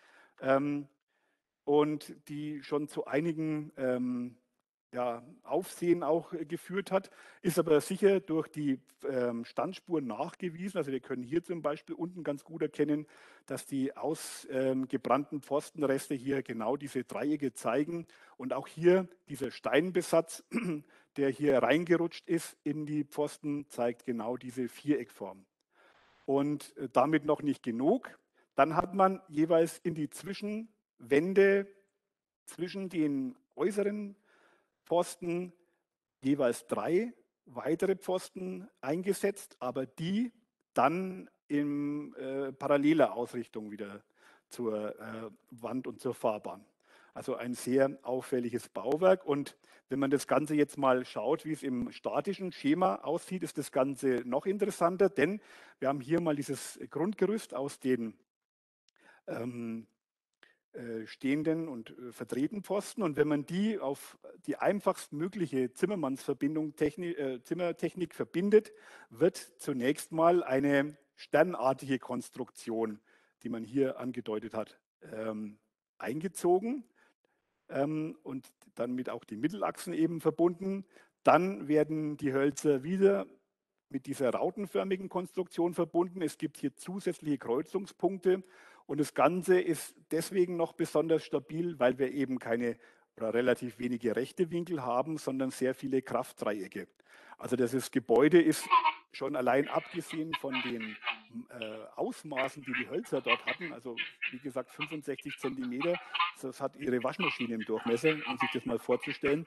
und die schon zu einigen ja, Aufsehen auch geführt hat, ist aber sicher durch die Standspuren nachgewiesen. Also wir können hier zum Beispiel unten ganz gut erkennen, dass die ausgebrannten Pfostenreste hier genau diese Dreiecke zeigen. Und auch hier dieser Steinbesatz, der hier reingerutscht ist in die Pfosten, zeigt genau diese Viereckform. Und damit noch nicht genug. Dann hat man jeweils in die Zwischenwände zwischen den äußeren Pfosten jeweils 3 weitere Pfosten eingesetzt, aber die dann in paralleler Ausrichtung wieder zur Wand und zur Fahrbahn. Also ein sehr auffälliges Bauwerk. Und wenn man das Ganze jetzt mal schaut, wie es im statischen Schema aussieht, ist das Ganze noch interessanter, denn wir haben hier mal dieses Grundgerüst aus den stehenden und verdrehten Pfosten. Und wenn man die auf die einfachstmögliche Zimmertechnik verbindet, wird zunächst mal eine sternartige Konstruktion, die man hier angedeutet hat, eingezogen und dann mit auch die Mittelachsen eben verbunden. Dann werden die Hölzer wieder mit dieser rautenförmigen Konstruktion verbunden. Es gibt hier zusätzliche Kreuzungspunkte und das Ganze ist deswegen noch besonders stabil, weil wir eben keine oder relativ wenige rechte Winkel haben, sondern sehr viele Kraftdreiecke. Also das Gebäude ist schon allein abgesehen von den Ausmaßen, die die Hölzer dort hatten, also wie gesagt 65 Zentimeter, das hat ihre Waschmaschine im Durchmesser, um sich das mal vorzustellen.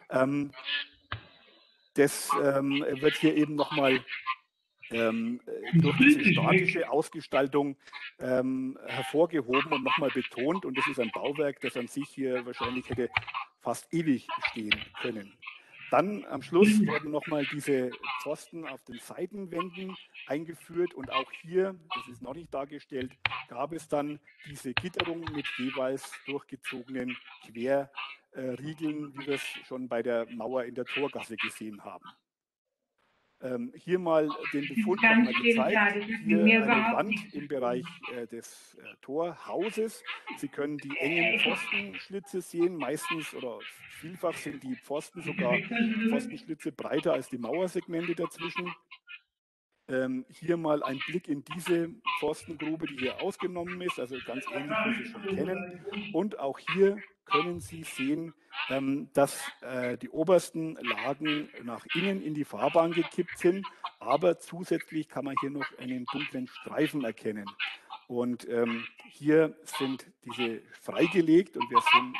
Das wird hier eben nochmal durch diese statische Ausgestaltung hervorgehoben und nochmal betont. Und das ist ein Bauwerk, das an sich hier wahrscheinlich hätte fast ewig stehen können. Dann am Schluss wurden nochmal diese Pfosten auf den Seitenwänden eingeführt und auch hier, das ist noch nicht dargestellt, gab es dann diese Gitterung mit jeweils durchgezogenen Querriegeln, wie wir es schon bei der Mauer in der Torgasse gesehen haben. Hier mal den Befund nochmal gezeigt. Hier eine Wand im Bereich des Torhauses. Sie können die engen Pfostenschlitze sehen. Meistens oder vielfach sind die Pfosten sogar Pfostenschlitze breiter als die Mauersegmente dazwischen. Hier mal ein Blick in diese Pfostengrube, die hier ausgenommen ist, also ganz ähnlich, wie Sie schon kennen. Und auch hier können Sie sehen, dass die obersten Lagen nach innen in die Fahrbahn gekippt sind, aber zusätzlich kann man hier noch einen dunklen Streifen erkennen. Und hier sind diese freigelegt und wir sehen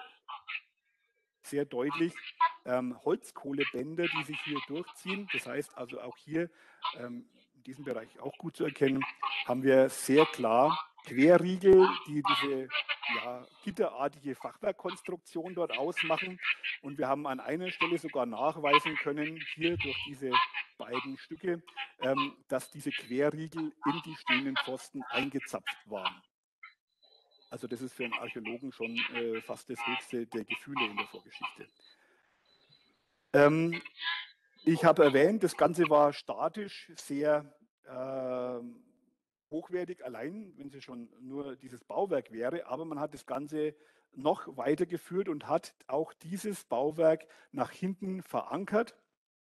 sehr deutlich Holzkohlebänder, die sich hier durchziehen. Das heißt also auch hier in diesem Bereich auch gut zu erkennen, haben wir sehr klar Querriegel, die diese gitterartige Fachwerkkonstruktion dort ausmachen. Und wir haben an einer Stelle sogar nachweisen können, hier durch diese beiden Stücke, dass diese Querriegel in die stehenden Pfosten eingezapft waren. Also das ist für einen Archäologen schon fast das höchste der Gefühle in der Vorgeschichte. Ich habe erwähnt, das Ganze war statisch sehr hochwertig, allein wenn es schon nur dieses Bauwerk wäre, aber man hat das Ganze noch weitergeführt und hat auch dieses Bauwerk nach hinten verankert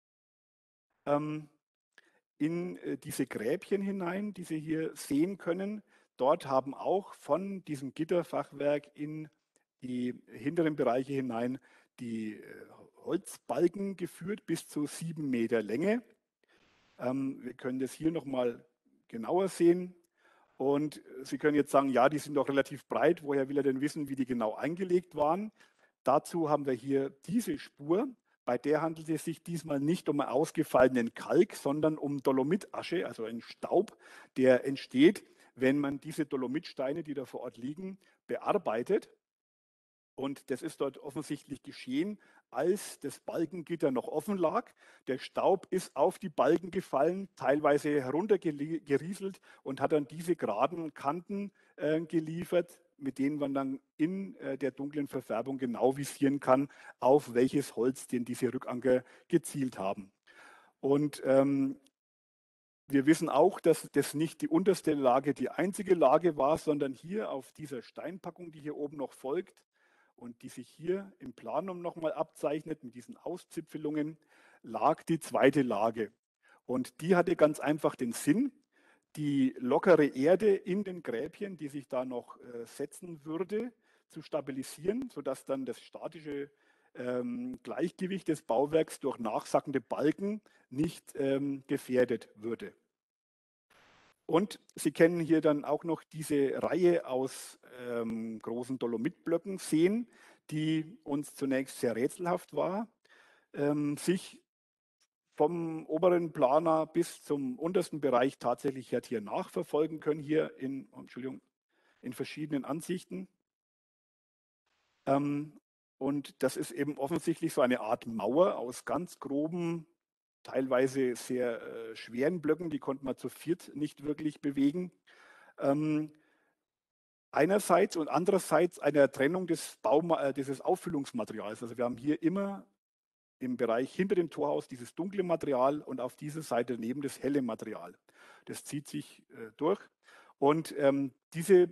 in diese Gräbchen hinein, die Sie hier sehen können. Dort haben auch von diesem Gitterfachwerk in die hinteren Bereiche hinein die Holzbalken geführt bis zu 7 Meter Länge. Wir können das hier nochmal genauer sehen. Und Sie können jetzt sagen, ja, die sind doch relativ breit. Woher will er denn wissen, wie die genau eingelegt waren? Dazu haben wir hier diese Spur. Bei der handelt es sich diesmal nicht um einen ausgefallenen Kalk, sondern um Dolomitasche, also einen Staub, der entsteht, wenn man diese Dolomitsteine, die da vor Ort liegen, bearbeitet. Und das ist dort offensichtlich geschehen, als das Balkengitter noch offen lag. Der Staub ist auf die Balken gefallen, teilweise heruntergerieselt und hat dann diese geraden Kanten geliefert, mit denen man dann in der dunklen Verfärbung genau visieren kann, auf welches Holz denn diese Rückanker gezielt haben. Und wir wissen auch, dass das nicht die unterste Lage die einzige Lage war, sondern hier auf dieser Steinpackung, die hier oben noch folgt, und die sich hier im Planum nochmal abzeichnet mit diesen Auszipfelungen, lag die zweite Lage. Und die hatte ganz einfach den Sinn, die lockere Erde in den Gräbchen, die sich da noch setzen würde, zu stabilisieren, sodass dann das statische Gleichgewicht des Bauwerks durch nachsackende Balken nicht gefährdet würde. Und Sie kennen hier dann auch noch diese Reihe aus großen Dolomitblöcken sehen, die uns zunächst sehr rätselhaft war, sich vom oberen Planer bis zum untersten Bereich tatsächlich hat hier nachverfolgen können, hier in verschiedenen Ansichten. Und das ist eben offensichtlich so eine Art Mauer aus ganz groben, teilweise sehr schweren Blöcken, die konnte man zu viert nicht wirklich bewegen. Einerseits und andererseits eine Trennung dieses Auffüllungsmaterials. Also wir haben hier immer im Bereich hinter dem Torhaus dieses dunkle Material und auf dieser Seite neben das helle Material. Das zieht sich durch. Und diese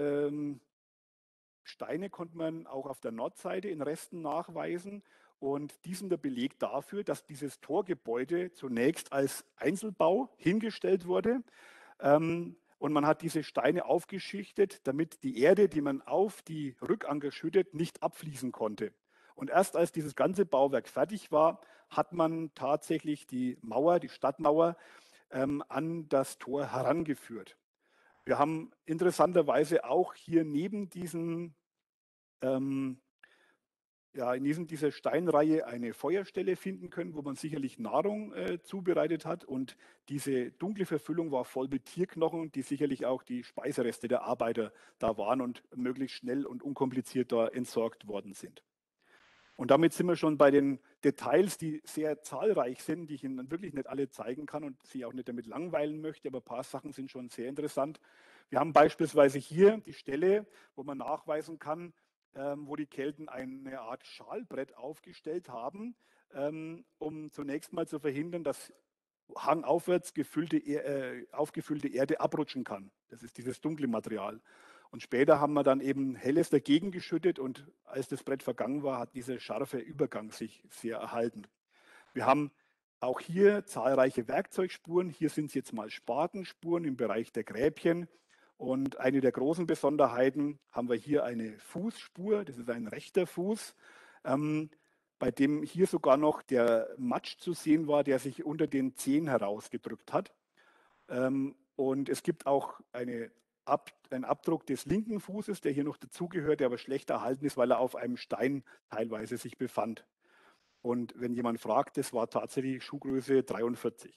Steine konnte man auch auf der Nordseite in Resten nachweisen. Und die sind der Beleg dafür, dass dieses Torgebäude zunächst als Einzelbau hingestellt wurde. Und man hat diese Steine aufgeschichtet, damit die Erde, die man auf die Rückanker schüttet, nicht abfließen konnte. Und erst als dieses ganze Bauwerk fertig war, hat man tatsächlich die Mauer, die Stadtmauer, an das Tor herangeführt. Wir haben interessanterweise auch hier neben diesen, in dieser Steinreihe eine Feuerstelle finden können, wo man sicherlich Nahrung zubereitet hat. Und diese dunkle Verfüllung war voll mit Tierknochen, die sicherlich auch die Speisereste der Arbeiter da waren und möglichst schnell und unkompliziert da entsorgt worden sind. Und damit sind wir schon bei den Details, die sehr zahlreich sind, die ich Ihnen wirklich nicht alle zeigen kann und Sie auch nicht damit langweilen möchte, aber ein paar Sachen sind schon sehr interessant. Wir haben beispielsweise hier die Stelle, wo man nachweisen kann, wo die Kelten eine Art Schalbrett aufgestellt haben, um zunächst mal zu verhindern, dass hangaufwärts aufgefüllte Erde abrutschen kann. Das ist dieses dunkle Material. Und später haben wir dann eben Helles dagegen geschüttet und als das Brett vergangen war, hat dieser scharfe Übergang sich sehr erhalten. Wir haben auch hier zahlreiche Werkzeugspuren. Hier sind es jetzt mal Spatenspuren im Bereich der Gräbchen. Und eine der großen Besonderheiten haben wir hier eine Fußspur. Das ist ein rechter Fuß, bei dem hier sogar noch der Matsch zu sehen war, der sich unter den Zehen herausgedrückt hat. Und es gibt auch einen Abdruck des linken Fußes, der hier noch dazugehört, der aber schlecht erhalten ist, weil er auf einem Stein teilweise sich befand. Und wenn jemand fragt, das war tatsächlich Schuhgröße 43.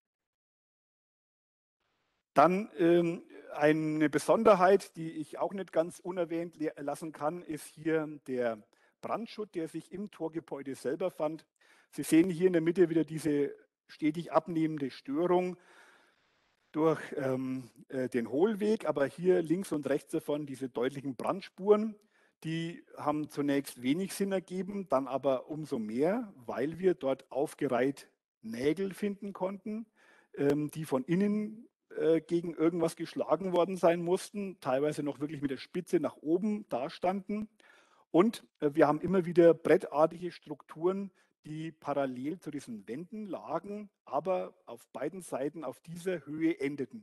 Dann eine Besonderheit, die ich auch nicht ganz unerwähnt lassen kann, ist hier der Brandschutt, der sich im Torgebäude selber fand. Sie sehen hier in der Mitte wieder diese stetig abnehmende Störung durch den Hohlweg, aber hier links und rechts davon diese deutlichen Brandspuren, die haben zunächst wenig Sinn ergeben, dann aber umso mehr, weil wir dort aufgereiht Nägel finden konnten, die von innen gegen irgendwas geschlagen worden sein mussten, teilweise noch wirklich mit der Spitze nach oben dastanden. Und wir haben immer wieder brettartige Strukturen, die parallel zu diesen Wänden lagen, aber auf beiden Seiten auf dieser Höhe endeten.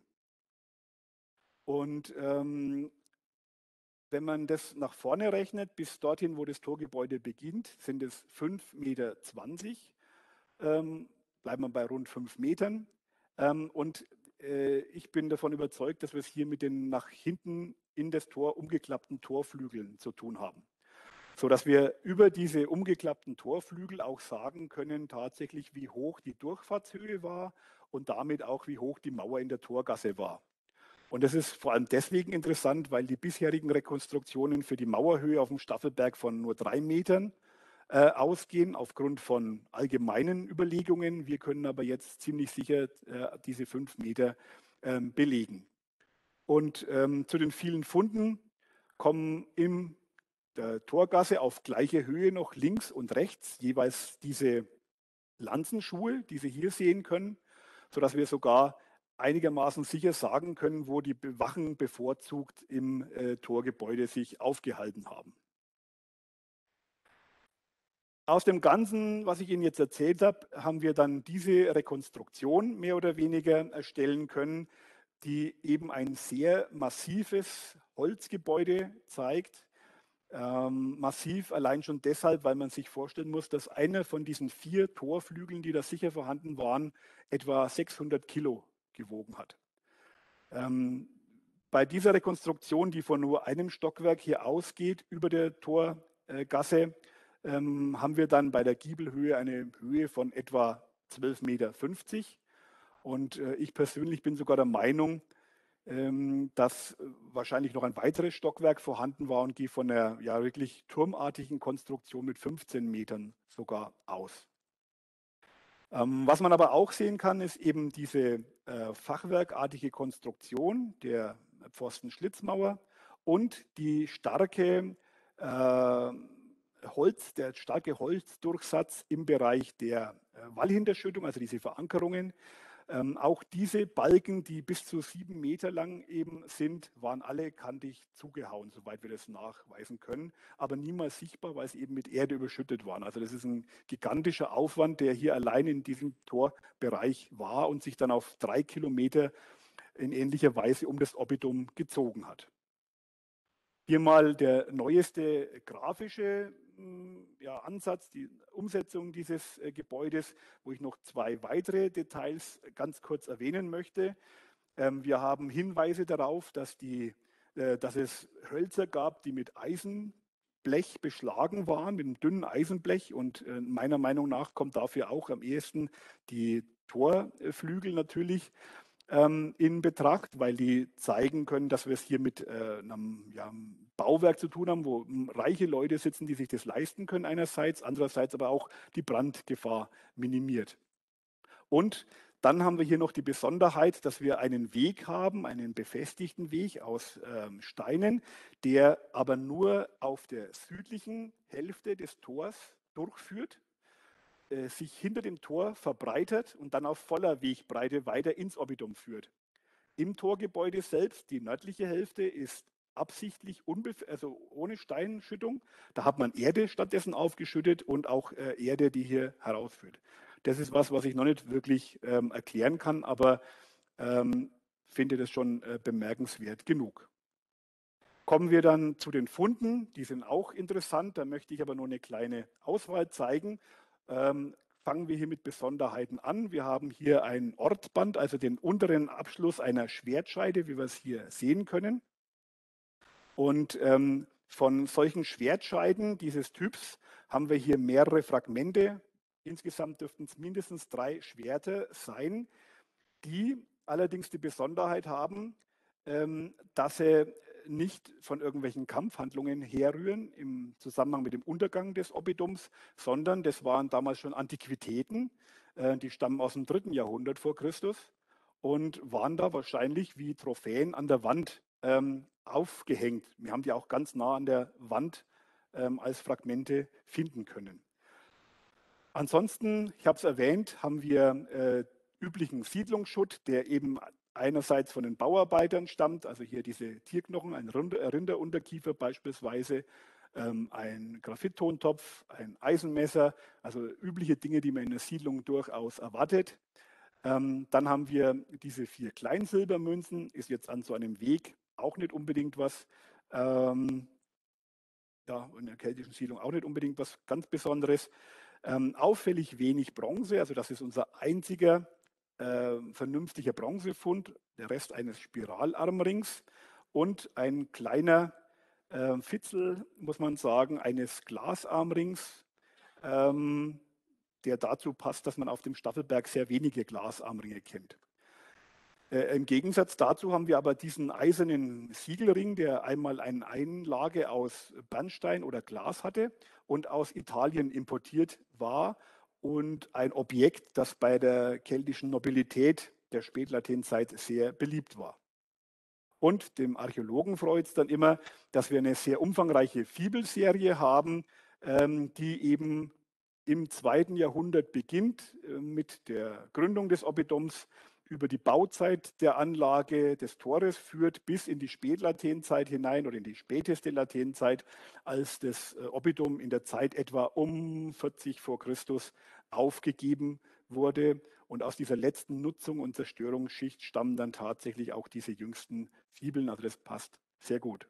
Und wenn man das nach vorne rechnet, bis dorthin, wo das Torgebäude beginnt, sind es 5,20 Meter. Bleiben wir bei rund 5 Metern. Und ich bin davon überzeugt, dass wir es hier mit den nach hinten in das Tor umgeklappten Torflügeln zu tun haben. Sodass wir über diese umgeklappten Torflügel auch sagen können, tatsächlich, wie hoch die Durchfahrtshöhe war und damit auch, wie hoch die Mauer in der Torgasse war. Und das ist vor allem deswegen interessant, weil die bisherigen Rekonstruktionen für die Mauerhöhe auf dem Staffelberg von nur 3 Metern ausgehen, aufgrund von allgemeinen Überlegungen. Wir können aber jetzt ziemlich sicher diese 5 Meter belegen. Und zu den vielen Funden kommen in der Torgasse auf gleicher Höhe noch links und rechts jeweils diese Lanzenschuhe, die Sie hier sehen können, sodass wir sogar einigermaßen sicher sagen können, wo die Wachen bevorzugt im Torgebäude sich aufgehalten haben. Aus dem Ganzen, was ich Ihnen jetzt erzählt habe, haben wir dann diese Rekonstruktion mehr oder weniger erstellen können, die eben ein sehr massives Holzgebäude zeigt. Massiv allein schon deshalb, weil man sich vorstellen muss, dass einer von diesen 4 Torflügeln, die da sicher vorhanden waren, etwa 600 Kilo gewogen hat. Bei dieser Rekonstruktion, die von nur einem Stockwerk hier ausgeht, über der Torgasse, haben wir dann bei der Giebelhöhe eine Höhe von etwa 12,50 Meter. Und ich persönlich bin sogar der Meinung, dass wahrscheinlich noch ein weiteres Stockwerk vorhanden war und gehe von einer ja wirklich turmartigen Konstruktion mit 15 Metern sogar aus. Was man aber auch sehen kann, ist eben diese fachwerkartige Konstruktion der Pfostenschlitzmauer und die starke der starke Holzdurchsatz im Bereich der Wallhinterschüttung, also diese Verankerungen. Auch diese Balken, die bis zu 7 Meter lang eben sind, waren alle kantig zugehauen, soweit wir das nachweisen können, aber niemals sichtbar, weil sie eben mit Erde überschüttet waren. Also das ist ein gigantischer Aufwand, der hier allein in diesem Torbereich war und sich dann auf 3 Kilometer in ähnlicher Weise um das Oppidum gezogen hat. Hier mal der neueste grafische Ansatz, die Umsetzung dieses Gebäudes, wo ich noch 2 weitere Details ganz kurz erwähnen möchte. Wir haben Hinweise darauf, dass es Hölzer gab, die mit Eisenblech beschlagen waren, mit einem dünnen Eisenblech. Und meiner Meinung nach kommt dafür auch am ehesten die Torflügel natürlich. in Betracht, weil die zeigen können, dass wir es hier mit einem Bauwerk zu tun haben, wo reiche Leute sitzen, die sich das leisten können einerseits, andererseits aber auch die Brandgefahr minimiert. Und dann haben wir hier noch die Besonderheit, dass wir einen Weg haben, einen befestigten Weg aus Steinen, der aber nur auf der südlichen Hälfte des Tors durchführt, sich hinter dem Tor verbreitert und dann auf voller Wegbreite weiter ins Oppidum führt. Im Torgebäude selbst, die nördliche Hälfte, ist absichtlich also ohne Steinschüttung. Da hat man Erde stattdessen aufgeschüttet und auch Erde, die hier herausführt. Das ist was ich noch nicht wirklich erklären kann, aber finde das schon bemerkenswert genug. Kommen wir dann zu den Funden, die sind auch interessant, da möchte ich aber nur eine kleine Auswahl zeigen. Fangen wir hier mit Besonderheiten an. Wir haben hier ein Ortband, also den unteren Abschluss einer Schwertscheide, wie wir es hier sehen können. Und von solchen Schwertscheiden dieses Typs haben wir hier mehrere Fragmente. Insgesamt dürften es mindestens 3 Schwerter sein, die allerdings die Besonderheit haben, dass sie nicht von irgendwelchen Kampfhandlungen herrühren im Zusammenhang mit dem Untergang des Oppidums, sondern das waren damals schon Antiquitäten, die stammen aus dem 3. Jahrhundert vor Christus und waren da wahrscheinlich wie Trophäen an der Wand aufgehängt. Wir haben die auch ganz nah an der Wand als Fragmente finden können. Ansonsten, ich habe es erwähnt, haben wir üblichen Siedlungsschutt, der eben einerseits von den Bauarbeitern stammt, also hier diese Tierknochen, ein Rinderunterkiefer beispielsweise, ein Graphittontopf, ein Eisenmesser, also übliche Dinge, die man in der Siedlung durchaus erwartet. Dann haben wir diese 4 Kleinsilbermünzen, ist jetzt an so einem Weg auch nicht unbedingt was, in der keltischen Siedlung auch nicht unbedingt was ganz Besonderes. Auffällig wenig Bronze, also das ist unser einziger vernünftiger Bronzefund, der Rest eines Spiralarmrings und ein kleiner Fitzel, muss man sagen, eines Glasarmrings, der dazu passt, dass man auf dem Staffelberg sehr wenige Glasarmringe kennt. Im Gegensatz dazu haben wir aber diesen eisernen Siegelring, der einmal eine Einlage aus Bernstein oder Glas hatte und aus Italien importiert war und ein Objekt, das bei der keltischen Nobilität der Spätlateinzeit sehr beliebt war. Und dem Archäologen freut es dann immer, dass wir eine sehr umfangreiche Fibelserie haben, die eben im 2. Jahrhundert beginnt mit der Gründung des Oppidums, über die Bauzeit der Anlage des Tores führt bis in die Spätlateinzeit hinein oder in die späteste Lateinzeit, als das Oppidum in der Zeit etwa um 40 vor Christus aufgegeben wurde. Und aus dieser letzten Nutzung und Zerstörungsschicht stammen dann tatsächlich auch diese jüngsten Fibeln. Also das passt sehr gut.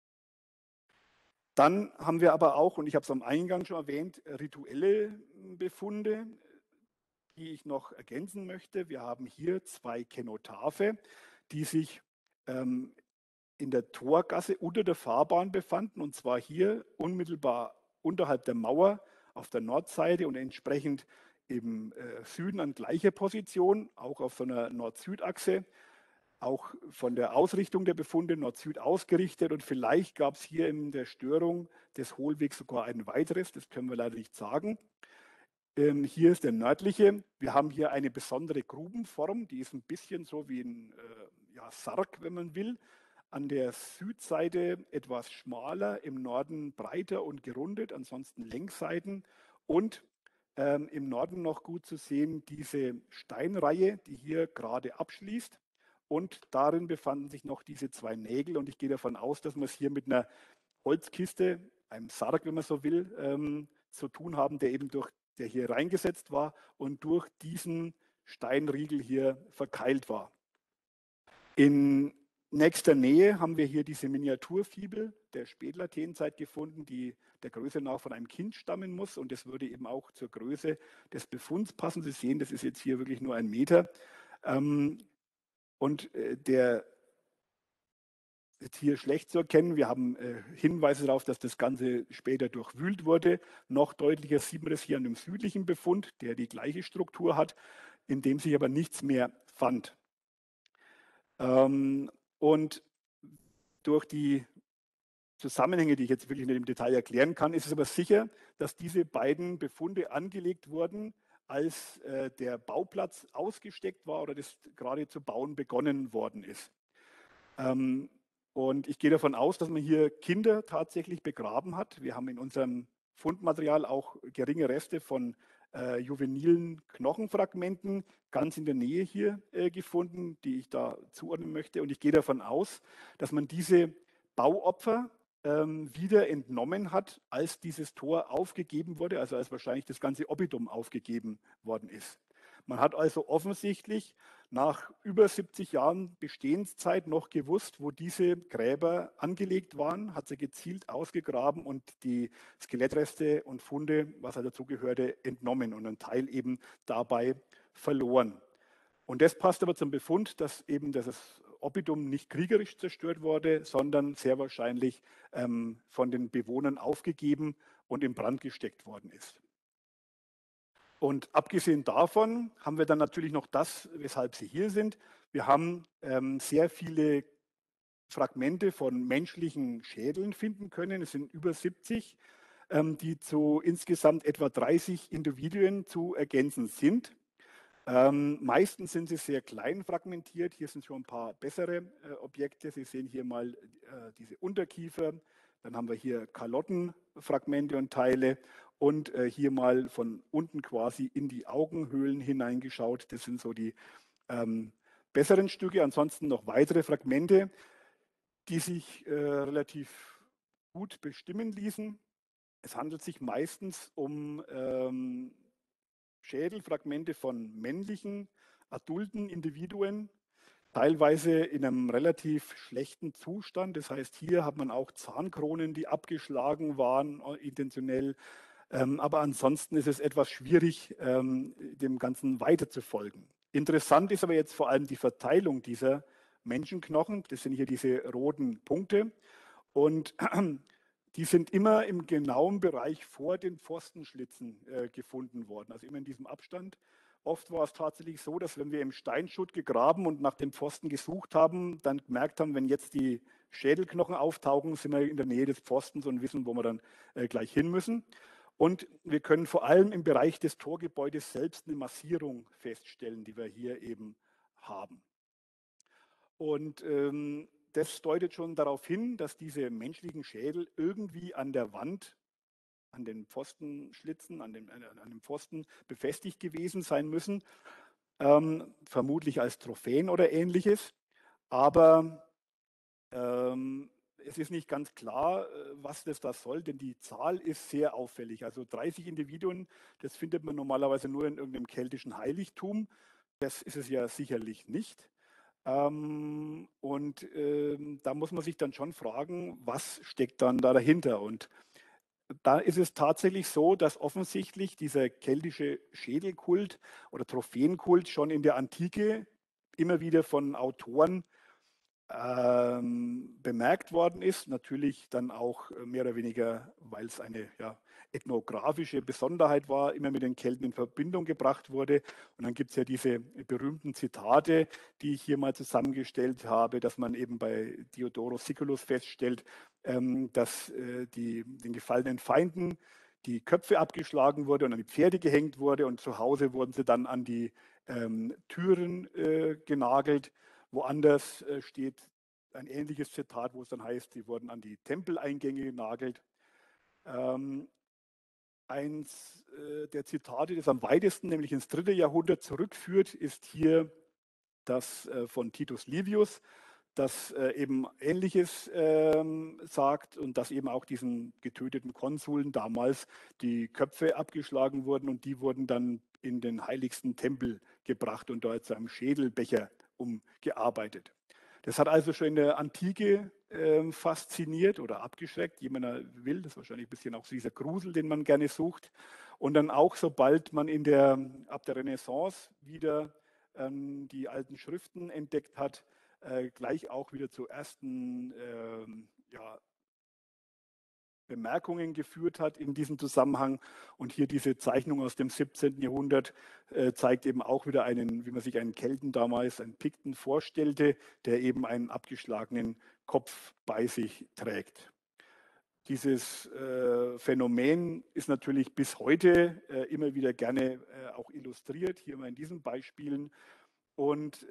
Dann haben wir aber auch, und ich habe es am Eingang schon erwähnt, rituelle Befunde, die ich noch ergänzen möchte. Wir haben hier 2 Kenotaphe, die sich in der Torgasse unter der Fahrbahn befanden, und zwar hier unmittelbar unterhalb der Mauer auf der Nordseite und entsprechend im Süden an gleicher Position, auch auf so einer Nord-Süd-Achse, auch von der Ausrichtung der Befunde Nord-Süd ausgerichtet. Und vielleicht gab es hier in der Störung des Hohlwegs sogar ein weiteres, das können wir leider nicht sagen. Hier ist der nördliche. Wir haben hier eine besondere Grubenform, die ist ein bisschen so wie ein Sarg, wenn man will. An der Südseite etwas schmaler, im Norden breiter und gerundet, ansonsten Längsseiten. Und im Norden noch gut zu sehen diese Steinreihe, die hier gerade abschließt. Und darin befanden sich noch diese 2 Nägel. Und ich gehe davon aus, dass wir es hier mit einer Holzkiste, einem Sarg, wenn man so will, zu tun haben, der hier reingesetzt war und durch diesen Steinriegel hier verkeilt war. In nächster Nähe haben wir hier diese Miniaturfibel der Spätlateinzeit gefunden, die der Größe nach von einem Kind stammen muss. Und das würde eben auch zur Größe des Befunds passen. Sie sehen, das ist jetzt hier wirklich nur 1 Meter. Und der ist hier schlecht zu erkennen. Wir haben Hinweise darauf, dass das Ganze später durchwühlt wurde. Noch deutlicher sieht man das hier an dem südlichen Befund, der die gleiche Struktur hat, in dem sich aber nichts mehr fand. Und durch die Zusammenhänge, die ich jetzt wirklich nicht im Detail erklären kann, ist es aber sicher, dass diese beiden Befunde angelegt wurden, als der Bauplatz ausgesteckt war oder das gerade zu bauen begonnen worden ist. Und ich gehe davon aus, dass man hier Kinder tatsächlich begraben hat. Wir haben in unserem Fundmaterial auch geringe Reste von juvenilen Knochenfragmenten ganz in der Nähe hier gefunden, die ich da zuordnen möchte. Und ich gehe davon aus, dass man diese Bauopfer wieder entnommen hat, als dieses Tor aufgegeben wurde, also als wahrscheinlich das ganze Oppidum aufgegeben worden ist. Man hat also offensichtlich nach über 70 Jahren Bestehenszeit noch gewusst, wo diese Gräber angelegt waren, hat sie gezielt ausgegraben und die Skelettreste und Funde, was halt dazugehörte, entnommen und einen Teil eben dabei verloren. Und das passt aber zum Befund, dass eben das Oppidum nicht kriegerisch zerstört wurde, sondern sehr wahrscheinlich von den Bewohnern aufgegeben und in Brand gesteckt worden ist. Und abgesehen davon haben wir dann natürlich noch das, weshalb sie hier sind. Wir haben sehr viele Fragmente von menschlichen Schädeln finden können. Es sind über 70, die zu insgesamt etwa 30 Individuen zu ergänzen sind. Meistens sind sie sehr klein fragmentiert. Hier sind schon ein paar bessere Objekte. Sie sehen hier mal diese Unterkiefer. Dann haben wir hier Kalottenfragmente und Teile und hier mal von unten quasi in die Augenhöhlen hineingeschaut. Das sind so die besseren Stücke. Ansonsten noch weitere Fragmente, die sich relativ gut bestimmen ließen. Es handelt sich meistens um Schädelfragmente von männlichen, adulten Individuen, teilweise in einem relativ schlechten Zustand. Das heißt, hier hat man auch Zahnkronen, die abgeschlagen waren, intentionell. Aber ansonsten ist es etwas schwierig, dem Ganzen weiterzufolgen. Interessant ist aber jetzt vor allem die Verteilung dieser Menschenknochen. Das sind hier diese roten Punkte. Und die sind immer im genauen Bereich vor den Pfostenschlitzen gefunden worden, also immer in diesem Abstand. Oft war es tatsächlich so, dass wenn wir im Steinschutt gegraben und nach den Pfosten gesucht haben, dann gemerkt haben, wenn jetzt die Schädelknochen auftauchen, sind wir in der Nähe des Pfostens und wissen, wo wir dann gleich hin müssen. Und wir können vor allem im Bereich des Torgebäudes selbst eine Massierung feststellen, die wir hier eben haben. Und das deutet schon darauf hin, dass diese menschlichen Schädel irgendwie an der Wand, an den Pfostenschlitzen, an dem Pfosten befestigt gewesen sein müssen, vermutlich als Trophäen oder ähnliches. Aber es ist nicht ganz klar, was das da soll, denn die Zahl ist sehr auffällig. Also 30 Individuen, das findet man normalerweise nur in irgendeinem keltischen Heiligtum. Das ist es ja sicherlich nicht. Da muss man sich dann schon fragen, was steckt dann da dahinter? Und da ist es tatsächlich so, dass offensichtlich dieser keltische Schädelkult oder Trophäenkult schon in der Antike immer wieder von Autoren bemerkt worden ist. Natürlich dann auch mehr oder weniger, weil es eine ethnografische Besonderheit war, immer mit den Kelten in Verbindung gebracht wurde. Und dann gibt es ja diese berühmten Zitate, die ich hier mal zusammengestellt habe, dass man eben bei Diodorus Siculus feststellt, dass den gefallenen Feinden die Köpfe abgeschlagen wurde und an die Pferde gehängt wurde und zu Hause wurden sie dann an die Türen genagelt. Woanders steht ein ähnliches Zitat, wo es dann heißt, sie wurden an die Tempeleingänge genagelt. Eins der Zitate, das am weitesten, nämlich ins 3. Jahrhundert zurückführt, ist hier das von Titus Livius, das eben Ähnliches sagt und dass eben auch diesen getöteten Konsuln damals die Köpfe abgeschlagen wurden und die wurden dann in den heiligsten Tempel gebracht und dort zu einem Schädelbecher umgearbeitet. Das hat also schon in der Antike fasziniert oder abgeschreckt, jemand will, das ist wahrscheinlich ein bisschen auch so dieser Grusel, den man gerne sucht. Und dann auch, sobald man ab der Renaissance wieder die alten Schriften entdeckt hat, gleich auch wieder zu ersten Bemerkungen geführt hat in diesem Zusammenhang. Und hier diese Zeichnung aus dem 17. Jahrhundert zeigt eben auch wieder wie man sich einen Kelten damals, einen Pikten vorstellte, der eben einen abgeschlagenen Kopf bei sich trägt. Dieses Phänomen ist natürlich bis heute immer wieder gerne auch illustriert, hier mal in diesen Beispielen. Und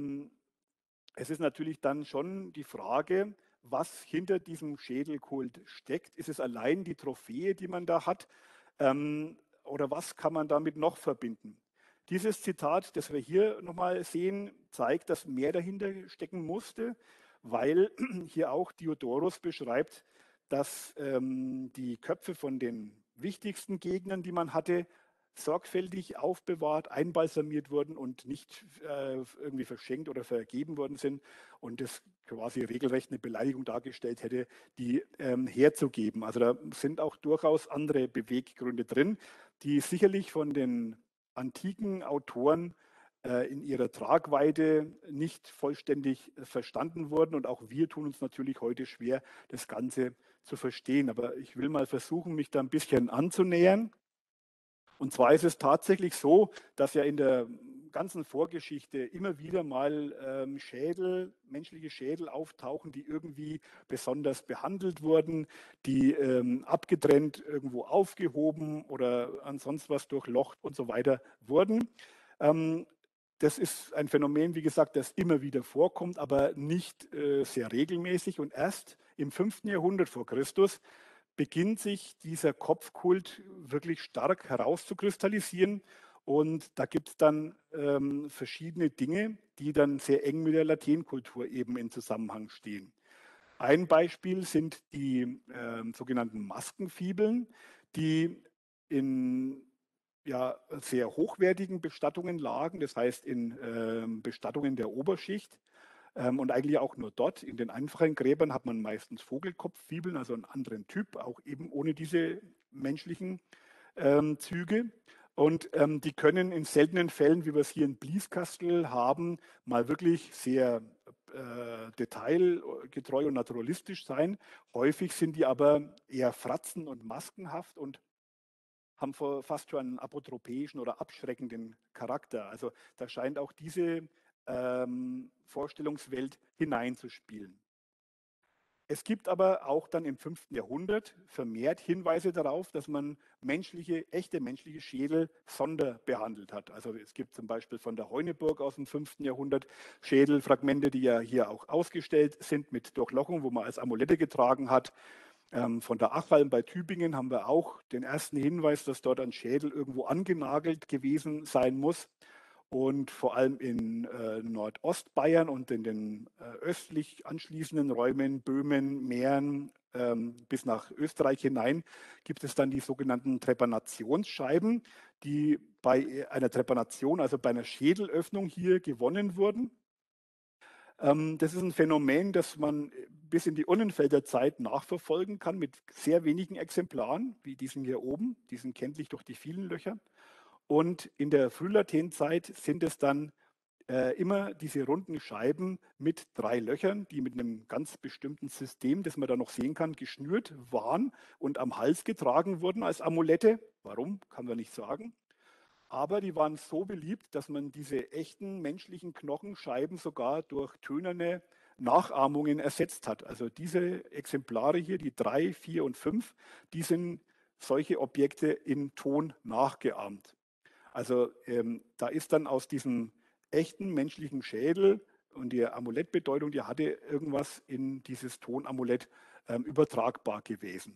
es ist natürlich dann schon die Frage, was hinter diesem Schädelkult steckt. Ist es allein die Trophäe, die man da hat? Oder was kann man damit noch verbinden? Dieses Zitat, das wir hier nochmal sehen, zeigt, dass mehr dahinter stecken musste, weil hier auch Diodorus beschreibt, dass die Köpfe von den wichtigsten Gegnern, die man hatte, sorgfältig aufbewahrt, einbalsamiert wurden und nicht irgendwie verschenkt oder vergeben worden sind und das quasi regelrecht eine Beleidigung dargestellt hätte, die herzugeben. Also da sind auch durchaus andere Beweggründe drin, die sicherlich von den antiken Autoren in ihrer Tragweite nicht vollständig verstanden wurden. Und auch wir tun uns natürlich heute schwer, das Ganze zu verstehen. Aber ich will mal versuchen, mich da ein bisschen anzunähern. Und zwar ist es tatsächlich so, dass ja in der ganzen Vorgeschichte immer wieder mal menschliche Schädel auftauchen, die irgendwie besonders behandelt wurden, die abgetrennt irgendwo aufgehoben oder ansonsten was durchlocht und so weiter wurden. Das ist ein Phänomen, wie gesagt, das immer wieder vorkommt, aber nicht sehr regelmäßig. Und erst im 5. Jahrhundert vor Christus beginnt sich dieser Kopfkult wirklich stark herauszukristallisieren. Und da gibt es dann verschiedene Dinge, die dann sehr eng mit der Lateinkultur eben in Zusammenhang stehen. Ein Beispiel sind die sogenannten Maskenfibeln, die in sehr hochwertigen Bestattungen lagen, das heißt in Bestattungen der Oberschicht. Und eigentlich auch nur dort. In den einfachen Gräbern hat man meistens Vogelkopffibeln, also einen anderen Typ, auch eben ohne diese menschlichen Züge. Und die können in seltenen Fällen, wie wir es hier in Blieskastel haben, mal wirklich sehr detailgetreu und naturalistisch sein. Häufig sind die aber eher fratzen- und maskenhaft und haben fast schon einen apotropäischen oder abschreckenden Charakter. Also da scheint auch diese Vorstellungswelt hineinzuspielen. Es gibt aber auch dann im 5. Jahrhundert vermehrt Hinweise darauf, dass man echte menschliche Schädel sonderbehandelt hat. Also es gibt zum Beispiel von der Heuneburg aus dem 5. Jahrhundert Schädelfragmente, die ja hier auch ausgestellt sind mit Durchlochung, wo man als Amulette getragen hat. Von der Achalm bei Tübingen haben wir auch den ersten Hinweis, dass dort ein Schädel irgendwo angenagelt gewesen sein muss. Und vor allem in Nordostbayern und in den östlich anschließenden Räumen, Böhmen, Mähren bis nach Österreich hinein, gibt es dann die sogenannten Trepanationsscheiben, die bei einer Trepanation, also bei einer Schädelöffnung hier gewonnen wurden. Das ist ein Phänomen, das man bis in die Urnenfelder Zeit nachverfolgen kann mit sehr wenigen Exemplaren, wie diesen hier oben. Die sind kenntlich durch die vielen Löcher. Und in der Frühlateinzeit sind es dann immer diese runden Scheiben mit 3 Löchern, die mit einem ganz bestimmten System, das man da noch sehen kann, geschnürt waren und am Hals getragen wurden als Amulette. Warum, kann man nicht sagen. Aber die waren so beliebt, dass man diese echten menschlichen Knochenscheiben sogar durch tönerne Nachahmungen ersetzt hat. Also diese Exemplare hier, die 3, 4 und 5, die sind solche Objekte in Ton nachgeahmt. Also da ist dann aus diesem echten menschlichen Schädel und die Amulettbedeutung, die hatte irgendwas in dieses Tonamulett übertragbar gewesen.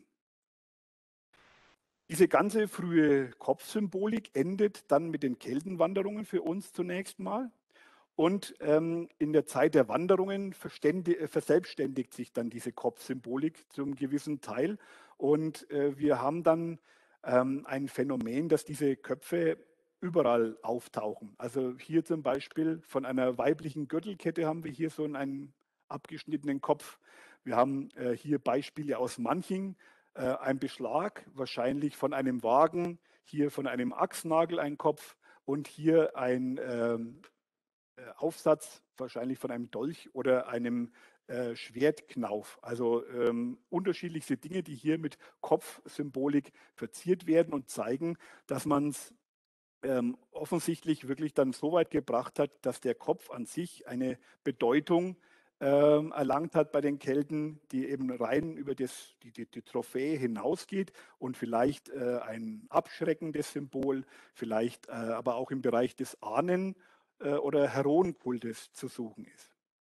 Diese ganze frühe Kopfsymbolik endet dann mit den Keltenwanderungen für uns zunächst mal. Und in der Zeit der Wanderungen verselbstständigt sich dann diese Kopfsymbolik zum gewissen Teil. Und wir haben dann ein Phänomen, dass diese Köpfe überall auftauchen. Also hier zum Beispiel von einer weiblichen Gürtelkette haben wir hier so einen abgeschnittenen Kopf. Wir haben hier Beispiele aus Manching, ein Beschlag, wahrscheinlich von einem Wagen, hier von einem Achsnagel ein Kopf und hier ein Aufsatz, wahrscheinlich von einem Dolch oder einem Schwertknauf. Also unterschiedlichste Dinge, die hier mit Kopfsymbolik verziert werden und zeigen, dass man es offensichtlich wirklich dann so weit gebracht hat, dass der Kopf an sich eine Bedeutung erlangt hat bei den Kelten, die eben rein über die Trophäe hinausgeht und vielleicht ein abschreckendes Symbol, vielleicht aber auch im Bereich des Ahnen- oder Heroenkultes zu suchen ist.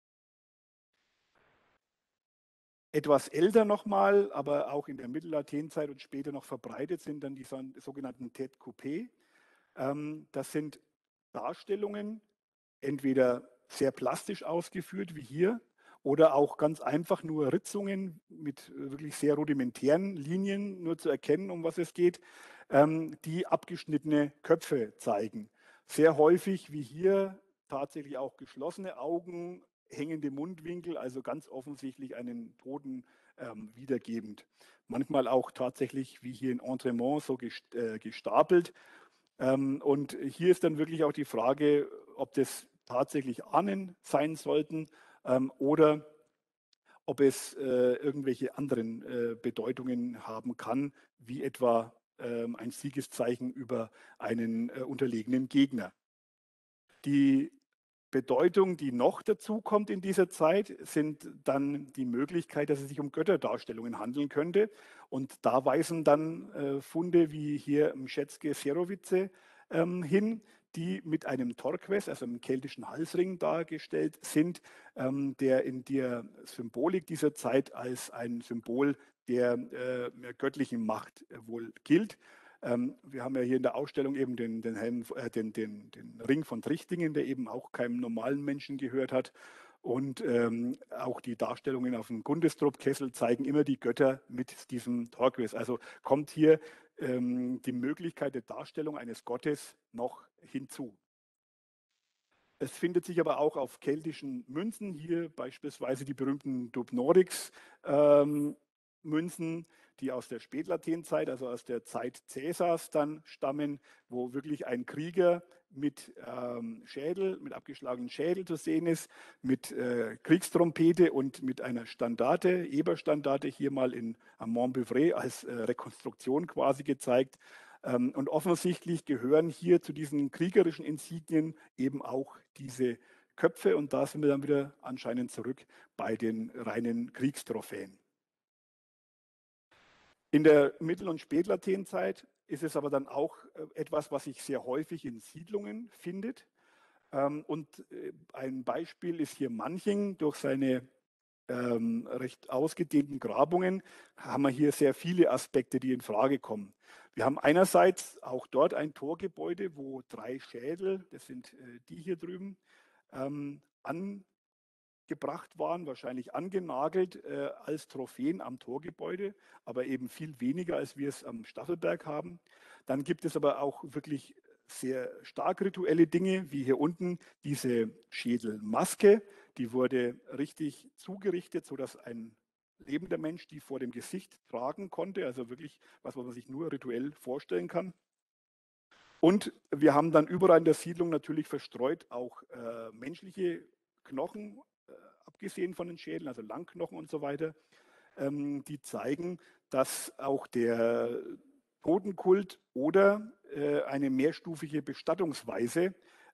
Etwas älter nochmal, aber auch in der Mittelathenenzeit und später noch verbreitet sind dann die sogenannten Tête coupées. Das sind Darstellungen, entweder sehr plastisch ausgeführt wie hier oder auch ganz einfach nur Ritzungen mit wirklich sehr rudimentären Linien nur zu erkennen, um was es geht, die abgeschnittene Köpfe zeigen. Sehr häufig wie hier tatsächlich auch geschlossene Augen, hängende Mundwinkel, also ganz offensichtlich einen Toten wiedergebend. Manchmal auch tatsächlich wie hier in Entremont so gestapelt. Und hier ist dann wirklich auch die Frage, ob das tatsächlich Ahnen sein sollten oder ob es irgendwelche anderen Bedeutungen haben kann, wie etwa ein Siegeszeichen über einen unterlegenen Gegner. Die Bedeutung, die noch dazu kommt in dieser Zeit, sind dann die Möglichkeit, dass es sich um Götterdarstellungen handeln könnte. Und da weisen dann Funde wie hier im Mszeckie-Serowice hin, die mit einem Torques, also einem keltischen Halsring dargestellt sind, der in der Symbolik dieser Zeit als ein Symbol der göttlichen Macht wohl gilt. Wir haben ja hier in der Ausstellung eben den Ring von Trichtingen, der eben auch keinem normalen Menschen gehört hat. Und auch die Darstellungen auf dem Gundestrup-Kessel zeigen immer die Götter mit diesem Turquoise. Also kommt hier die Möglichkeit der Darstellung eines Gottes noch hinzu. Es findet sich aber auch auf keltischen Münzen, hier beispielsweise die berühmten Dubnorix Münzen, die aus der Spätlatenzeit, also aus der Zeit Cäsars dann stammen, wo wirklich ein Krieger mit Schädel, mit abgeschlagenen Schädel zu sehen ist, mit Kriegstrompete und mit einer Standarte, Eberstandarte hier mal am Montbeuvray als Rekonstruktion quasi gezeigt. Und offensichtlich gehören hier zu diesen kriegerischen Insignien eben auch diese Köpfe. Und da sind wir dann wieder anscheinend zurück bei den reinen Kriegstrophäen. In der Mittel- und Spätlatenzeit ist es aber dann auch etwas, was sich sehr häufig in Siedlungen findet. Und ein Beispiel ist hier Manching. Durch seine recht ausgedehnten Grabungen haben wir hier sehr viele Aspekte, die in Frage kommen. Wir haben einerseits auch dort ein Torgebäude, wo 3 Schädel, das sind die hier drüben, angebracht waren, wahrscheinlich angenagelt als Trophäen am Torgebäude, aber eben viel weniger, als wir es am Staffelberg haben. Dann gibt es aber auch wirklich sehr stark rituelle Dinge, wie hier unten diese Schädelmaske, die wurde richtig zugerichtet, sodass ein lebender Mensch die vor dem Gesicht tragen konnte, also wirklich was man sich nur rituell vorstellen kann. Und wir haben dann überall in der Siedlung natürlich verstreut auch menschliche Knochen, abgesehen von den Schädeln, also Langknochen und so weiter, die zeigen, dass auch der Totenkult oder eine mehrstufige Bestattungsweise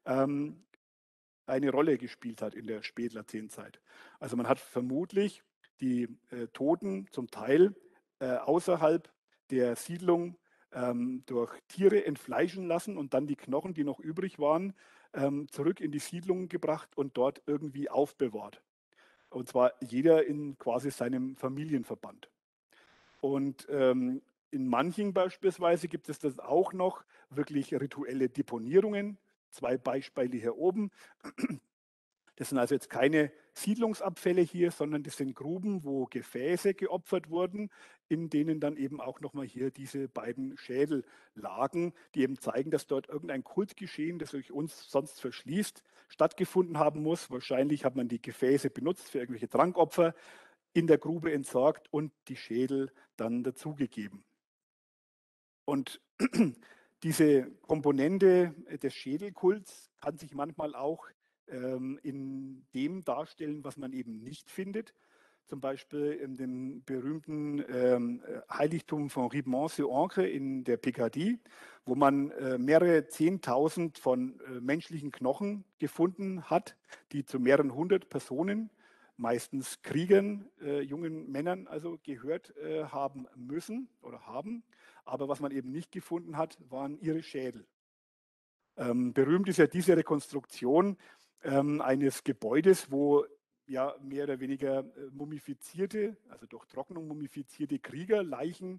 eine Rolle gespielt hat in der Spätlatenzeit. Also man hat vermutlich die Toten zum Teil außerhalb der Siedlung durch Tiere entfleischen lassen und dann die Knochen, die noch übrig waren, zurück in die Siedlung gebracht und dort irgendwie aufbewahrt. Und zwar jeder in quasi seinem Familienverband. Und in Manching beispielsweise gibt es das auch noch, wirklich rituelle Deponierungen. 2 Beispiele hier oben. Das sind also jetzt keine Siedlungsabfälle hier, sondern das sind Gruben, wo Gefäße geopfert wurden, in denen dann eben auch nochmal hier diese beiden Schädel lagen, die eben zeigen, dass dort irgendein Kultgeschehen, das sich uns sonst verschließt, stattgefunden haben muss. Wahrscheinlich hat man die Gefäße benutzt für irgendwelche Trankopfer, in der Grube entsorgt und die Schädel dann dazugegeben. Und diese Komponente des Schädelkults kann sich manchmal auch in dem darstellen, was man eben nicht findet. Zum Beispiel in dem berühmten Heiligtum von Ribemont-sur-Ancre in der Picardie, wo man mehrere Zehntausend von menschlichen Knochen gefunden hat, die zu mehreren hundert Personen, meistens Kriegern, jungen Männern also gehört haben müssen oder haben. Aber was man eben nicht gefunden hat, waren ihre Schädel. Berühmt ist ja diese Rekonstruktion eines Gebäudes, wo ja mehr oder weniger mumifizierte, also durch Trocknung mumifizierte Kriegerleichen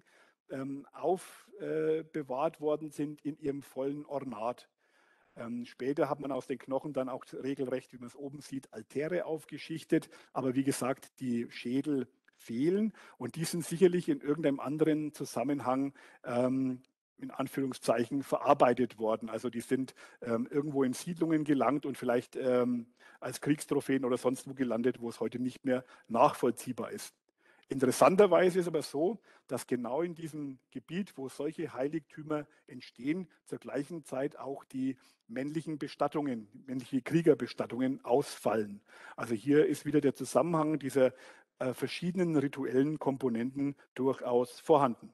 aufbewahrt worden sind in ihrem vollen Ornat. Später hat man aus den Knochen dann auch regelrecht, wie man es oben sieht, Altäre aufgeschichtet. Aber wie gesagt, die Schädel fehlen und die sind sicherlich in irgendeinem anderen Zusammenhang in Anführungszeichen verarbeitet worden. Also die sind irgendwo in Siedlungen gelangt und vielleicht als Kriegstrophäen oder sonst wo gelandet, wo es heute nicht mehr nachvollziehbar ist. Interessanterweise ist aber so, dass genau in diesem Gebiet, wo solche Heiligtümer entstehen, zur gleichen Zeit auch die männlichen Bestattungen, männliche Kriegerbestattungen ausfallen. Also hier ist wieder der Zusammenhang dieser verschiedenen rituellen Komponenten durchaus vorhanden.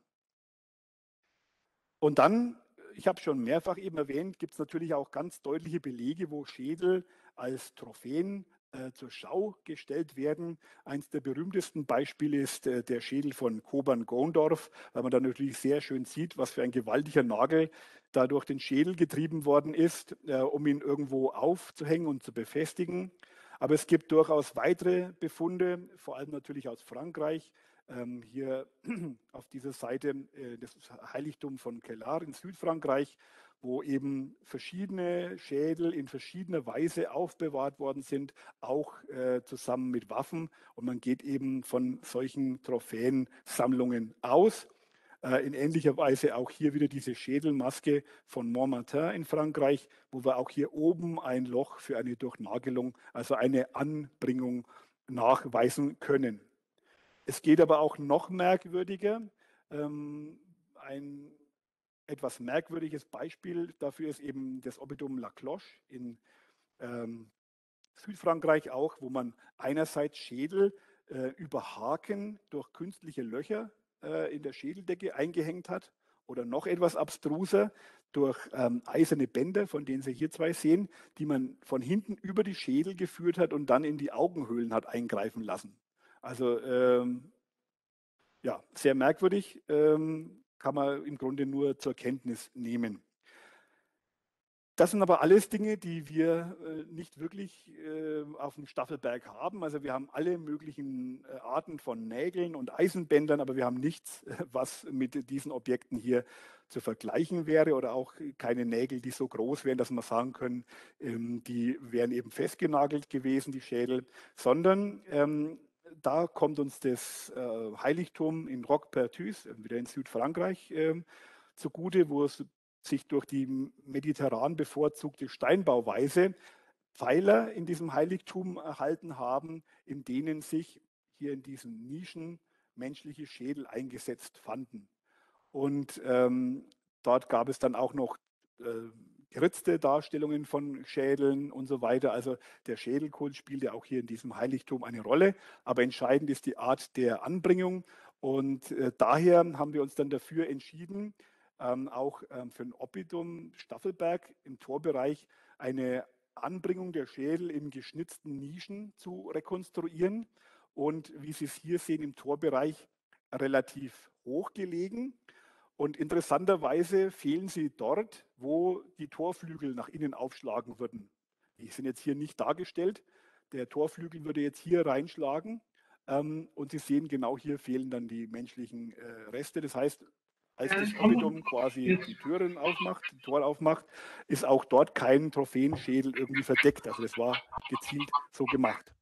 Und dann, ich habe schon mehrfach eben erwähnt, gibt es natürlich auch ganz deutliche Belege, wo Schädel als Trophäen zur Schau gestellt werden. Eines der berühmtesten Beispiele ist der Schädel von Kobern-Gondorf, weil man da natürlich sehr schön sieht, was für ein gewaltiger Nagel da durch den Schädel getrieben worden ist, um ihn irgendwo aufzuhängen und zu befestigen. Aber es gibt durchaus weitere Befunde, vor allem natürlich aus Frankreich. Hier auf dieser Seite das Heiligtum von Quellar in Südfrankreich, wo eben verschiedene Schädel in verschiedener Weise aufbewahrt worden sind, auch zusammen mit Waffen. Und man geht eben von solchen Trophäensammlungen aus. In ähnlicher Weise auch hier wieder diese Schädelmaske von Montmartin in Frankreich, wo wir auch hier oben ein Loch für eine Durchnagelung, also eine Anbringung nachweisen können. Es geht aber auch noch merkwürdiger. Ein etwas merkwürdiges Beispiel dafür ist eben das Oppidum La Cloche in Südfrankreich auch, wo man einerseits Schädel über Haken durch künstliche Löcher in der Schädeldecke eingehängt hat oder noch etwas abstruser durch eiserne Bänder, von denen Sie hier zwei sehen, die man von hinten über die Schädel geführt hat und dann in die Augenhöhlen hat eingreifen lassen. Also ja, sehr merkwürdig, kann man im Grunde nur zur Kenntnis nehmen. Das sind aber alles Dinge, die wir nicht wirklich auf dem Staffelberg haben. Also wir haben alle möglichen Arten von Nägeln und Eisenbändern, aber wir haben nichts, was mit diesen Objekten hier zu vergleichen wäre oder auch keine Nägel, die so groß wären, dass man sagen können, die wären eben festgenagelt gewesen, die Schädel, sondern da kommt uns das Heiligtum in Roquepertuis, wieder in Südfrankreich, zugute, wo es sich durch die mediterran bevorzugte Steinbauweise Pfeiler in diesem Heiligtum erhalten haben, in denen sich hier in diesen Nischen menschliche Schädel eingesetzt fanden. Und dort gab es dann auch noch geritzte Darstellungen von Schädeln und so weiter. Also der Schädelkult spielt ja auch hier in diesem Heiligtum eine Rolle. Aber entscheidend ist die Art der Anbringung. Und daher haben wir uns dann dafür entschieden, auch für ein Oppidum Staffelberg im Torbereich eine Anbringung der Schädel in geschnitzten Nischen zu rekonstruieren. Und wie Sie es hier sehen, im Torbereich relativ hoch gelegen. Und interessanterweise fehlen sie dort, wo die Torflügel nach innen aufschlagen würden. Die sind jetzt hier nicht dargestellt. Der Torflügel würde jetzt hier reinschlagen. Und Sie sehen, genau hier fehlen dann die menschlichen Reste. Das heißt, als das Oppidum quasi die Türen aufmacht, die Tor aufmacht, ist auch dort kein Trophäenschädel irgendwie verdeckt. Also das war gezielt so gemacht.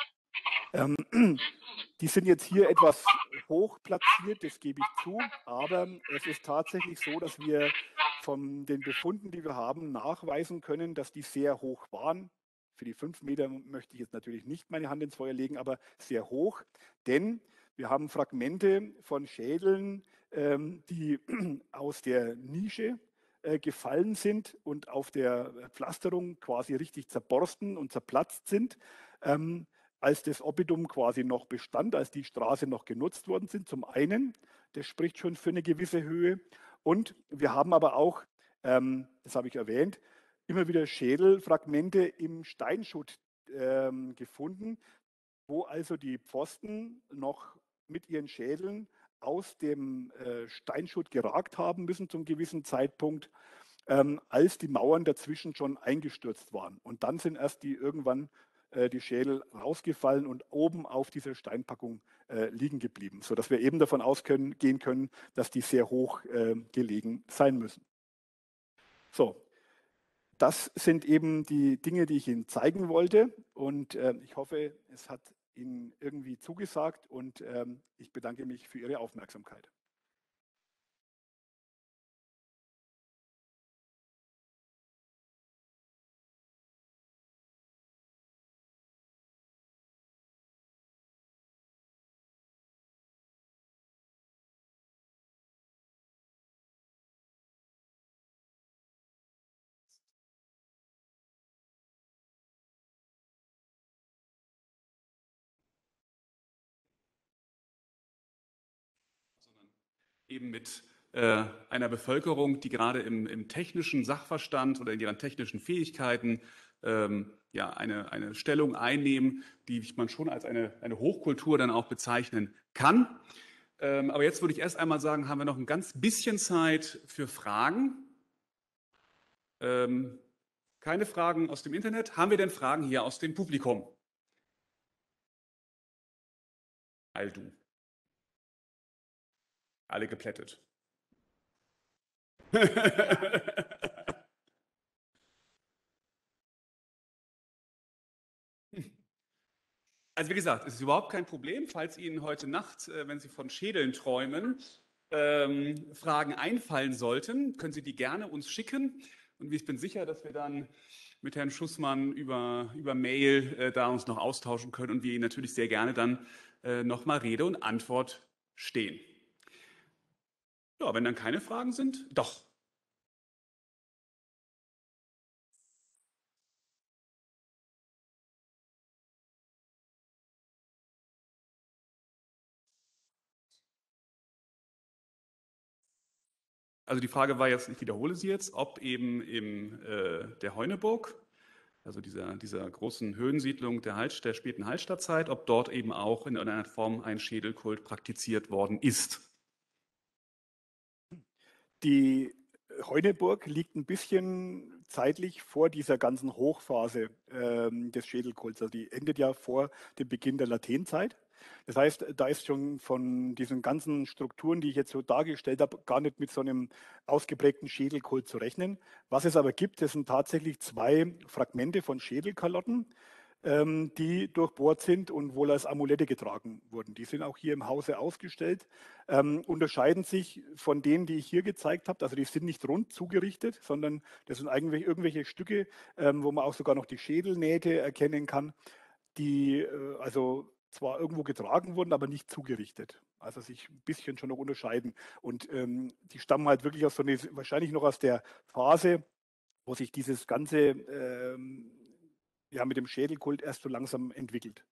Die sind jetzt hier etwas hoch platziert, das gebe ich zu, aber es ist tatsächlich so, dass wir von den Befunden, die wir haben, nachweisen können, dass die sehr hoch waren. Für die 5 Meter möchte ich jetzt natürlich nicht meine Hand ins Feuer legen, aber sehr hoch, denn wir haben Fragmente von Schädeln, die aus der Nische gefallen sind und auf der Pflasterung quasi richtig zerborsten und zerplatzt sind, als das Oppidum quasi noch bestand, als die Straße noch genutzt worden sind. Zum einen, das spricht schon für eine gewisse Höhe. Und wir haben aber auch, das habe ich erwähnt, immer wieder Schädelfragmente im Steinschutt gefunden, wo also die Pfosten noch mit ihren Schädeln aus dem Steinschutt geragt haben müssen zum gewissen Zeitpunkt, als die Mauern dazwischen schon eingestürzt waren. Und dann sind erst die irgendwann die Schädel rausgefallen und oben auf dieser Steinpackung liegen geblieben, sodass wir eben davon ausgehen können, dass die sehr hoch gelegen sein müssen. So, das sind eben die Dinge, die ich Ihnen zeigen wollte. Und ich hoffe, es hat Ihnen irgendwie zugesagt und ich bedanke mich für Ihre Aufmerksamkeit. Eben mit einer Bevölkerung, die gerade im technischen Sachverstand oder in ihren technischen Fähigkeiten ja, eine Stellung einnehmen, die man schon als eine Hochkultur dann auch bezeichnen kann. Aber jetzt würde ich erst einmal sagen, haben wir noch ein ganz bisschen Zeit für Fragen. Keine Fragen aus dem Internet. Haben wir denn Fragen hier aus dem Publikum? All du. Alle geplättet. Also wie gesagt, es ist überhaupt kein Problem, falls Ihnen heute Nacht, wenn Sie von Schädeln träumen, Fragen einfallen sollten, können Sie die gerne uns schicken. Und ich bin sicher, dass wir dann mit Herrn Schussmann über Mail da uns noch austauschen können und wir Ihnen natürlich sehr gerne dann nochmal Rede und Antwort stehen. Ja, wenn dann keine Fragen sind, doch. Also die Frage war jetzt, ich wiederhole sie jetzt, ob eben der Heuneburg, also dieser großen Höhensiedlung der späten Hallstattzeit, ob dort eben auch in irgendeiner Form ein Schädelkult praktiziert worden ist. Die Heuneburg liegt ein bisschen zeitlich vor dieser ganzen Hochphase des Schädelkults. Also die endet ja vor dem Beginn der Latènezeit. Das heißt, da ist schon von diesen ganzen Strukturen, die ich jetzt so dargestellt habe, gar nicht mit so einem ausgeprägten Schädelkult zu rechnen. Was es aber gibt, das sind tatsächlich zwei Fragmente von Schädelkalotten, die durchbohrt sind und wohl als Amulette getragen wurden. Die sind auch hier im Hause ausgestellt, unterscheiden sich von denen, die ich hier gezeigt habe. Also die sind nicht rund zugerichtet, sondern das sind eigentlich irgendwelche Stücke, wo man auch sogar noch die Schädelnähte erkennen kann, die also zwar irgendwo getragen wurden, aber nicht zugerichtet. Also sich ein bisschen schon noch unterscheiden. Und die stammen halt wirklich aus so eine, wahrscheinlich noch aus der Phase, wo sich dieses ganze ja, mit dem Schädelkult erst so langsam entwickelt.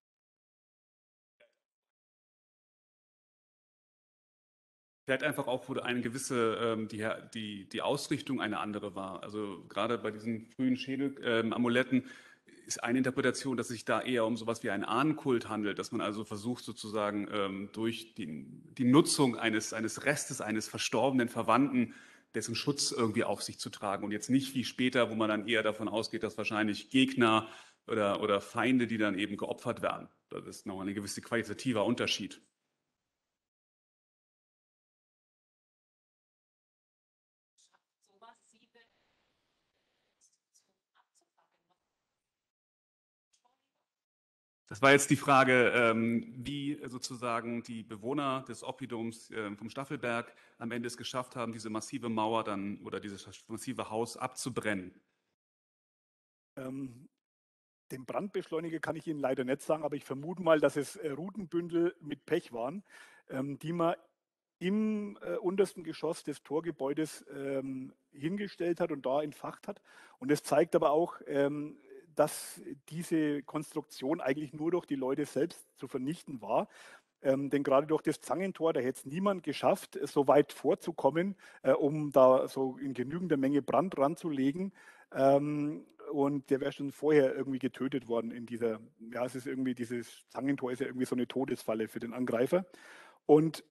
Vielleicht einfach auch, wo eine gewisse, die Ausrichtung eine andere war. Also gerade bei diesen frühen Schädelamuletten ist eine Interpretation, dass es sich da eher um sowas wie einen Ahnenkult handelt, dass man also versucht sozusagen durch die Nutzung eines Restes, eines verstorbenen Verwandten, dessen Schutz irgendwie auf sich zu tragen und jetzt nicht wie später, wo man dann eher davon ausgeht, dass wahrscheinlich Gegner oder Feinde, die dann eben geopfert werden. Das ist noch ein gewisser qualitativer Unterschied. Das war jetzt die Frage, wie sozusagen die Bewohner des Oppidums vom Staffelberg am Ende es geschafft haben, diese massive Mauer dann oder dieses massive Haus abzubrennen. Den Brandbeschleuniger kann ich Ihnen leider nicht sagen, aber ich vermute mal, dass es Rutenbündel mit Pech waren, die man im untersten Geschoss des Torgebäudes hingestellt hat und da entfacht hat. Und das zeigt aber auch, dass diese Konstruktion eigentlich nur durch die Leute selbst zu vernichten war. Denn gerade durch das Zangentor, da hätte es niemand geschafft, so weit vorzukommen, um da so in genügender Menge Brand ranzulegen. Und der wäre schon vorher irgendwie getötet worden in dieser, ja, es ist irgendwie, dieses Zangentor ist ja irgendwie so eine Todesfalle für den Angreifer. Und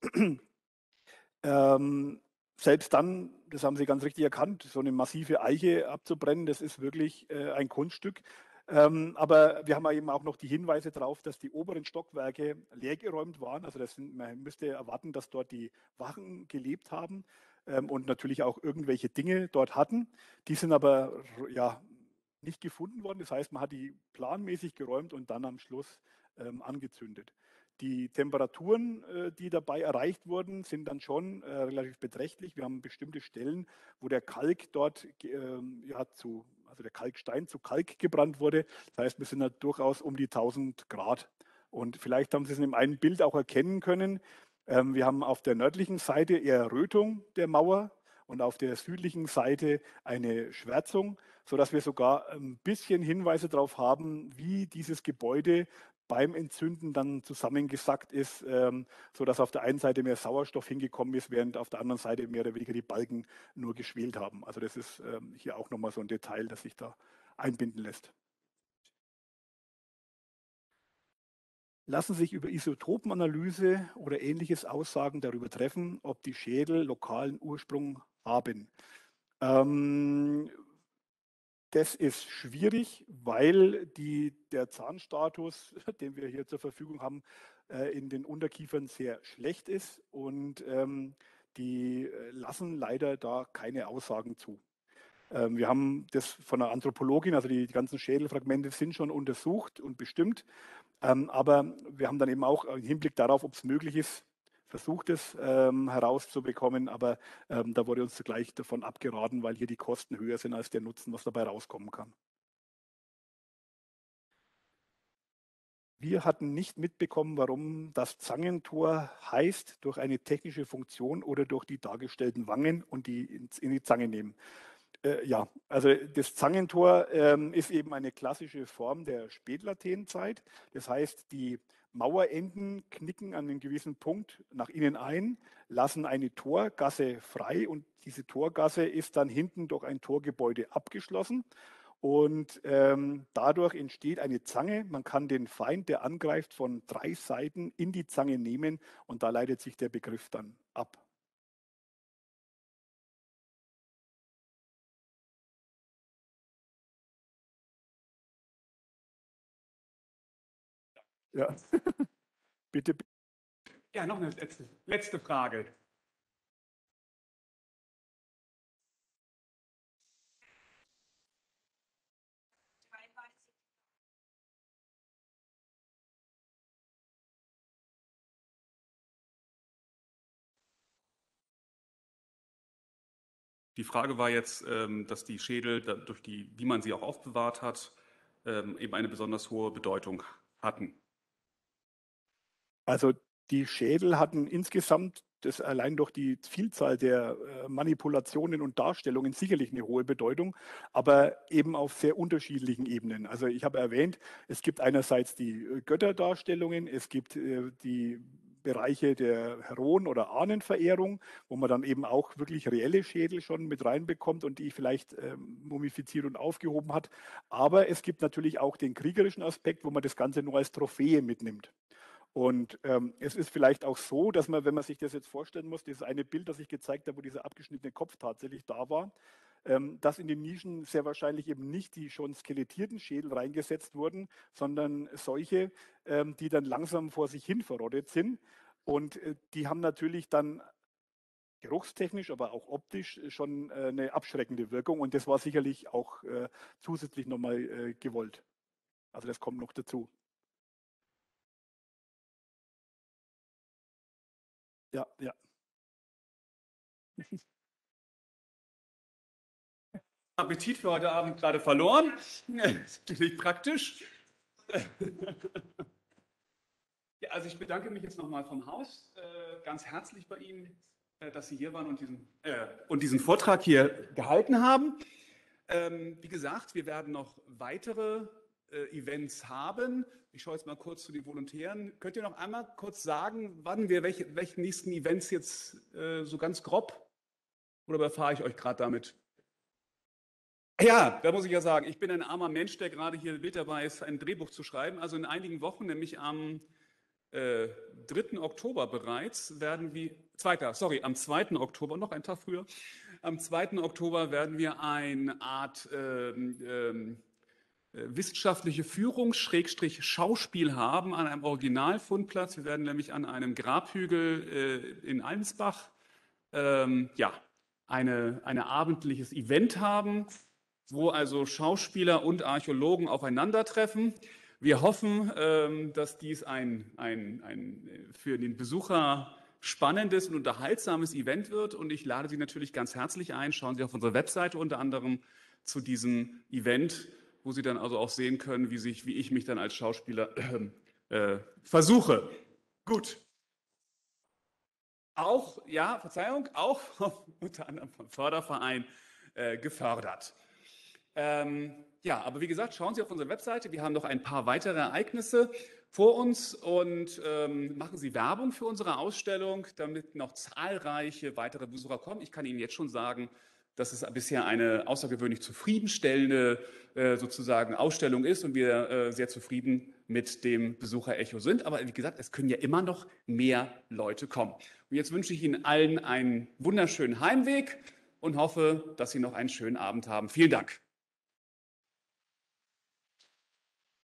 selbst dann, das haben Sie ganz richtig erkannt, so eine massive Eiche abzubrennen, das ist wirklich ein Kunststück. Aber wir haben ja eben auch noch die Hinweise darauf, dass die oberen Stockwerke leergeräumt waren. Also man müsste erwarten, dass dort die Wachen gelebt haben und natürlich auch irgendwelche Dinge dort hatten. Die sind aber ja nicht gefunden worden. Das heißt, man hat die planmäßig geräumt und dann am Schluss angezündet. Die Temperaturen, die dabei erreicht wurden, sind dann schon relativ beträchtlich. Wir haben bestimmte Stellen, wo der Kalk dort also der Kalkstein zu Kalk gebrannt wurde. Das heißt, wir sind da durchaus um die 1000 Grad. Und vielleicht haben Sie es in dem einen Bild auch erkennen können. Wir haben auf der nördlichen Seite eher Rötung der Mauer und auf der südlichen Seite eine Schwärzung, sodass wir sogar ein bisschen Hinweise darauf haben, wie dieses Gebäude beim Entzünden dann zusammengesackt ist, sodass auf der einen Seite mehr Sauerstoff hingekommen ist, während auf der anderen Seite mehr oder weniger die Balken nur geschwelt haben. Also das ist hier auch nochmal so ein Detail, das sich da einbinden lässt. Lassen sich über Isotopenanalyse oder ähnliches Aussagen darüber treffen, ob die Schädel lokalen Ursprung haben. Das ist schwierig, weil der Zahnstatus, den wir hier zur Verfügung haben, in den Unterkiefern sehr schlecht ist und die lassen leider da keine Aussagen zu. Wir haben das von einer Anthropologin, also die ganzen Schädelfragmente sind schon untersucht und bestimmt, aber wir haben dann eben auch im Hinblick darauf, ob es möglich ist, versucht es herauszubekommen, aber da wurde uns gleich davon abgeraten, weil hier die Kosten höher sind als der Nutzen, was dabei rauskommen kann. Wir hatten nicht mitbekommen, warum das Zangentor heißt, durch eine technische Funktion oder durch die dargestellten Wangen und die in die Zange nehmen. Ja, also das Zangentor ist eben eine klassische Form der Spätlatènezeit. Das heißt, die Mauerenden knicken an einem gewissen Punkt nach innen ein, lassen eine Torgasse frei und diese Torgasse ist dann hinten durch ein Torgebäude abgeschlossen. Und dadurch entsteht eine Zange. Man kann den Feind, der angreift, von 3 Seiten in die Zange nehmen und da leitet sich der Begriff dann ab. Ja, bitte. Ja, noch eine letzte Frage. Die Frage war jetzt, dass die Schädel, durch wie man sie auch aufbewahrt hat, eben eine besonders hohe Bedeutung hatten. Also die Schädel hatten insgesamt das allein durch die Vielzahl der Manipulationen und Darstellungen sicherlich eine hohe Bedeutung, aber eben auf sehr unterschiedlichen Ebenen. Also ich habe erwähnt, es gibt einerseits die Götterdarstellungen, es gibt die Bereiche der Heroen- oder Ahnenverehrung, wo man dann eben auch wirklich reelle Schädel schon mit reinbekommt und die vielleicht mumifiziert und aufgehoben hat. Aber es gibt natürlich auch den kriegerischen Aspekt, wo man das Ganze nur als Trophäe mitnimmt. Und es ist vielleicht auch so, dass man, wenn man sich das jetzt vorstellen muss, dieses eine Bild, das ich gezeigt habe, wo dieser abgeschnittene Kopf tatsächlich da war, dass in den Nischen sehr wahrscheinlich eben nicht die schon skelettierten Schädel reingesetzt wurden, sondern solche, die dann langsam vor sich hin verrottet sind. Und die haben natürlich dann geruchstechnisch, aber auch optisch schon eine abschreckende Wirkung. Und das war sicherlich auch zusätzlich nochmal gewollt. Also das kommt noch dazu. Ja, ja. Appetit für heute Abend gerade verloren. Nicht praktisch. Ja, Also ich bedanke mich jetzt nochmal vom Haus ganz herzlich bei Ihnen, dass Sie hier waren und diesen Vortrag hier gehalten haben. Wie gesagt, wir werden noch weitere Events haben. Ich schaue jetzt mal kurz zu den Volontären. Könnt ihr noch einmal kurz sagen, wann wir welche nächsten Events jetzt so ganz grob? Oder überfahre ich euch gerade damit? Ja, da muss ich ja sagen, ich bin ein armer Mensch, der gerade hier mit dabei ist, ein Drehbuch zu schreiben. Also in einigen Wochen, nämlich am 3. Oktober bereits, werden wir, am 2. Oktober, noch einen Tag früher, am 2. Oktober werden wir eine Art wissenschaftliche Führung, Schrägstrich Schauspiel haben an einem Originalfundplatz. Wir werden nämlich an einem Grabhügel in Allensbach ein abendliches Event haben, wo also Schauspieler und Archäologen aufeinandertreffen. Wir hoffen, dass dies ein für den Besucher spannendes und unterhaltsames Event wird. Und ich lade Sie natürlich ganz herzlich ein. Schauen Sie auf unsere Webseite unter anderem zu diesem Event, wo Sie dann also auch sehen können, wie ich mich dann als Schauspieler versuche. Gut. Auch unter anderem vom Förderverein gefördert. Aber wie gesagt, schauen Sie auf unsere Webseite. Wir haben noch ein paar weitere Ereignisse vor uns und machen Sie Werbung für unsere Ausstellung, damit noch zahlreiche weitere Besucher kommen. Ich kann Ihnen jetzt schon sagen, dass es bisher eine außergewöhnlich zufriedenstellende sozusagen Ausstellung ist und wir sehr zufrieden mit dem Besucher-Echo sind. Aber wie gesagt, es können ja immer noch mehr Leute kommen. Und jetzt wünsche ich Ihnen allen einen wunderschönen Heimweg und hoffe, dass Sie noch einen schönen Abend haben. Vielen Dank.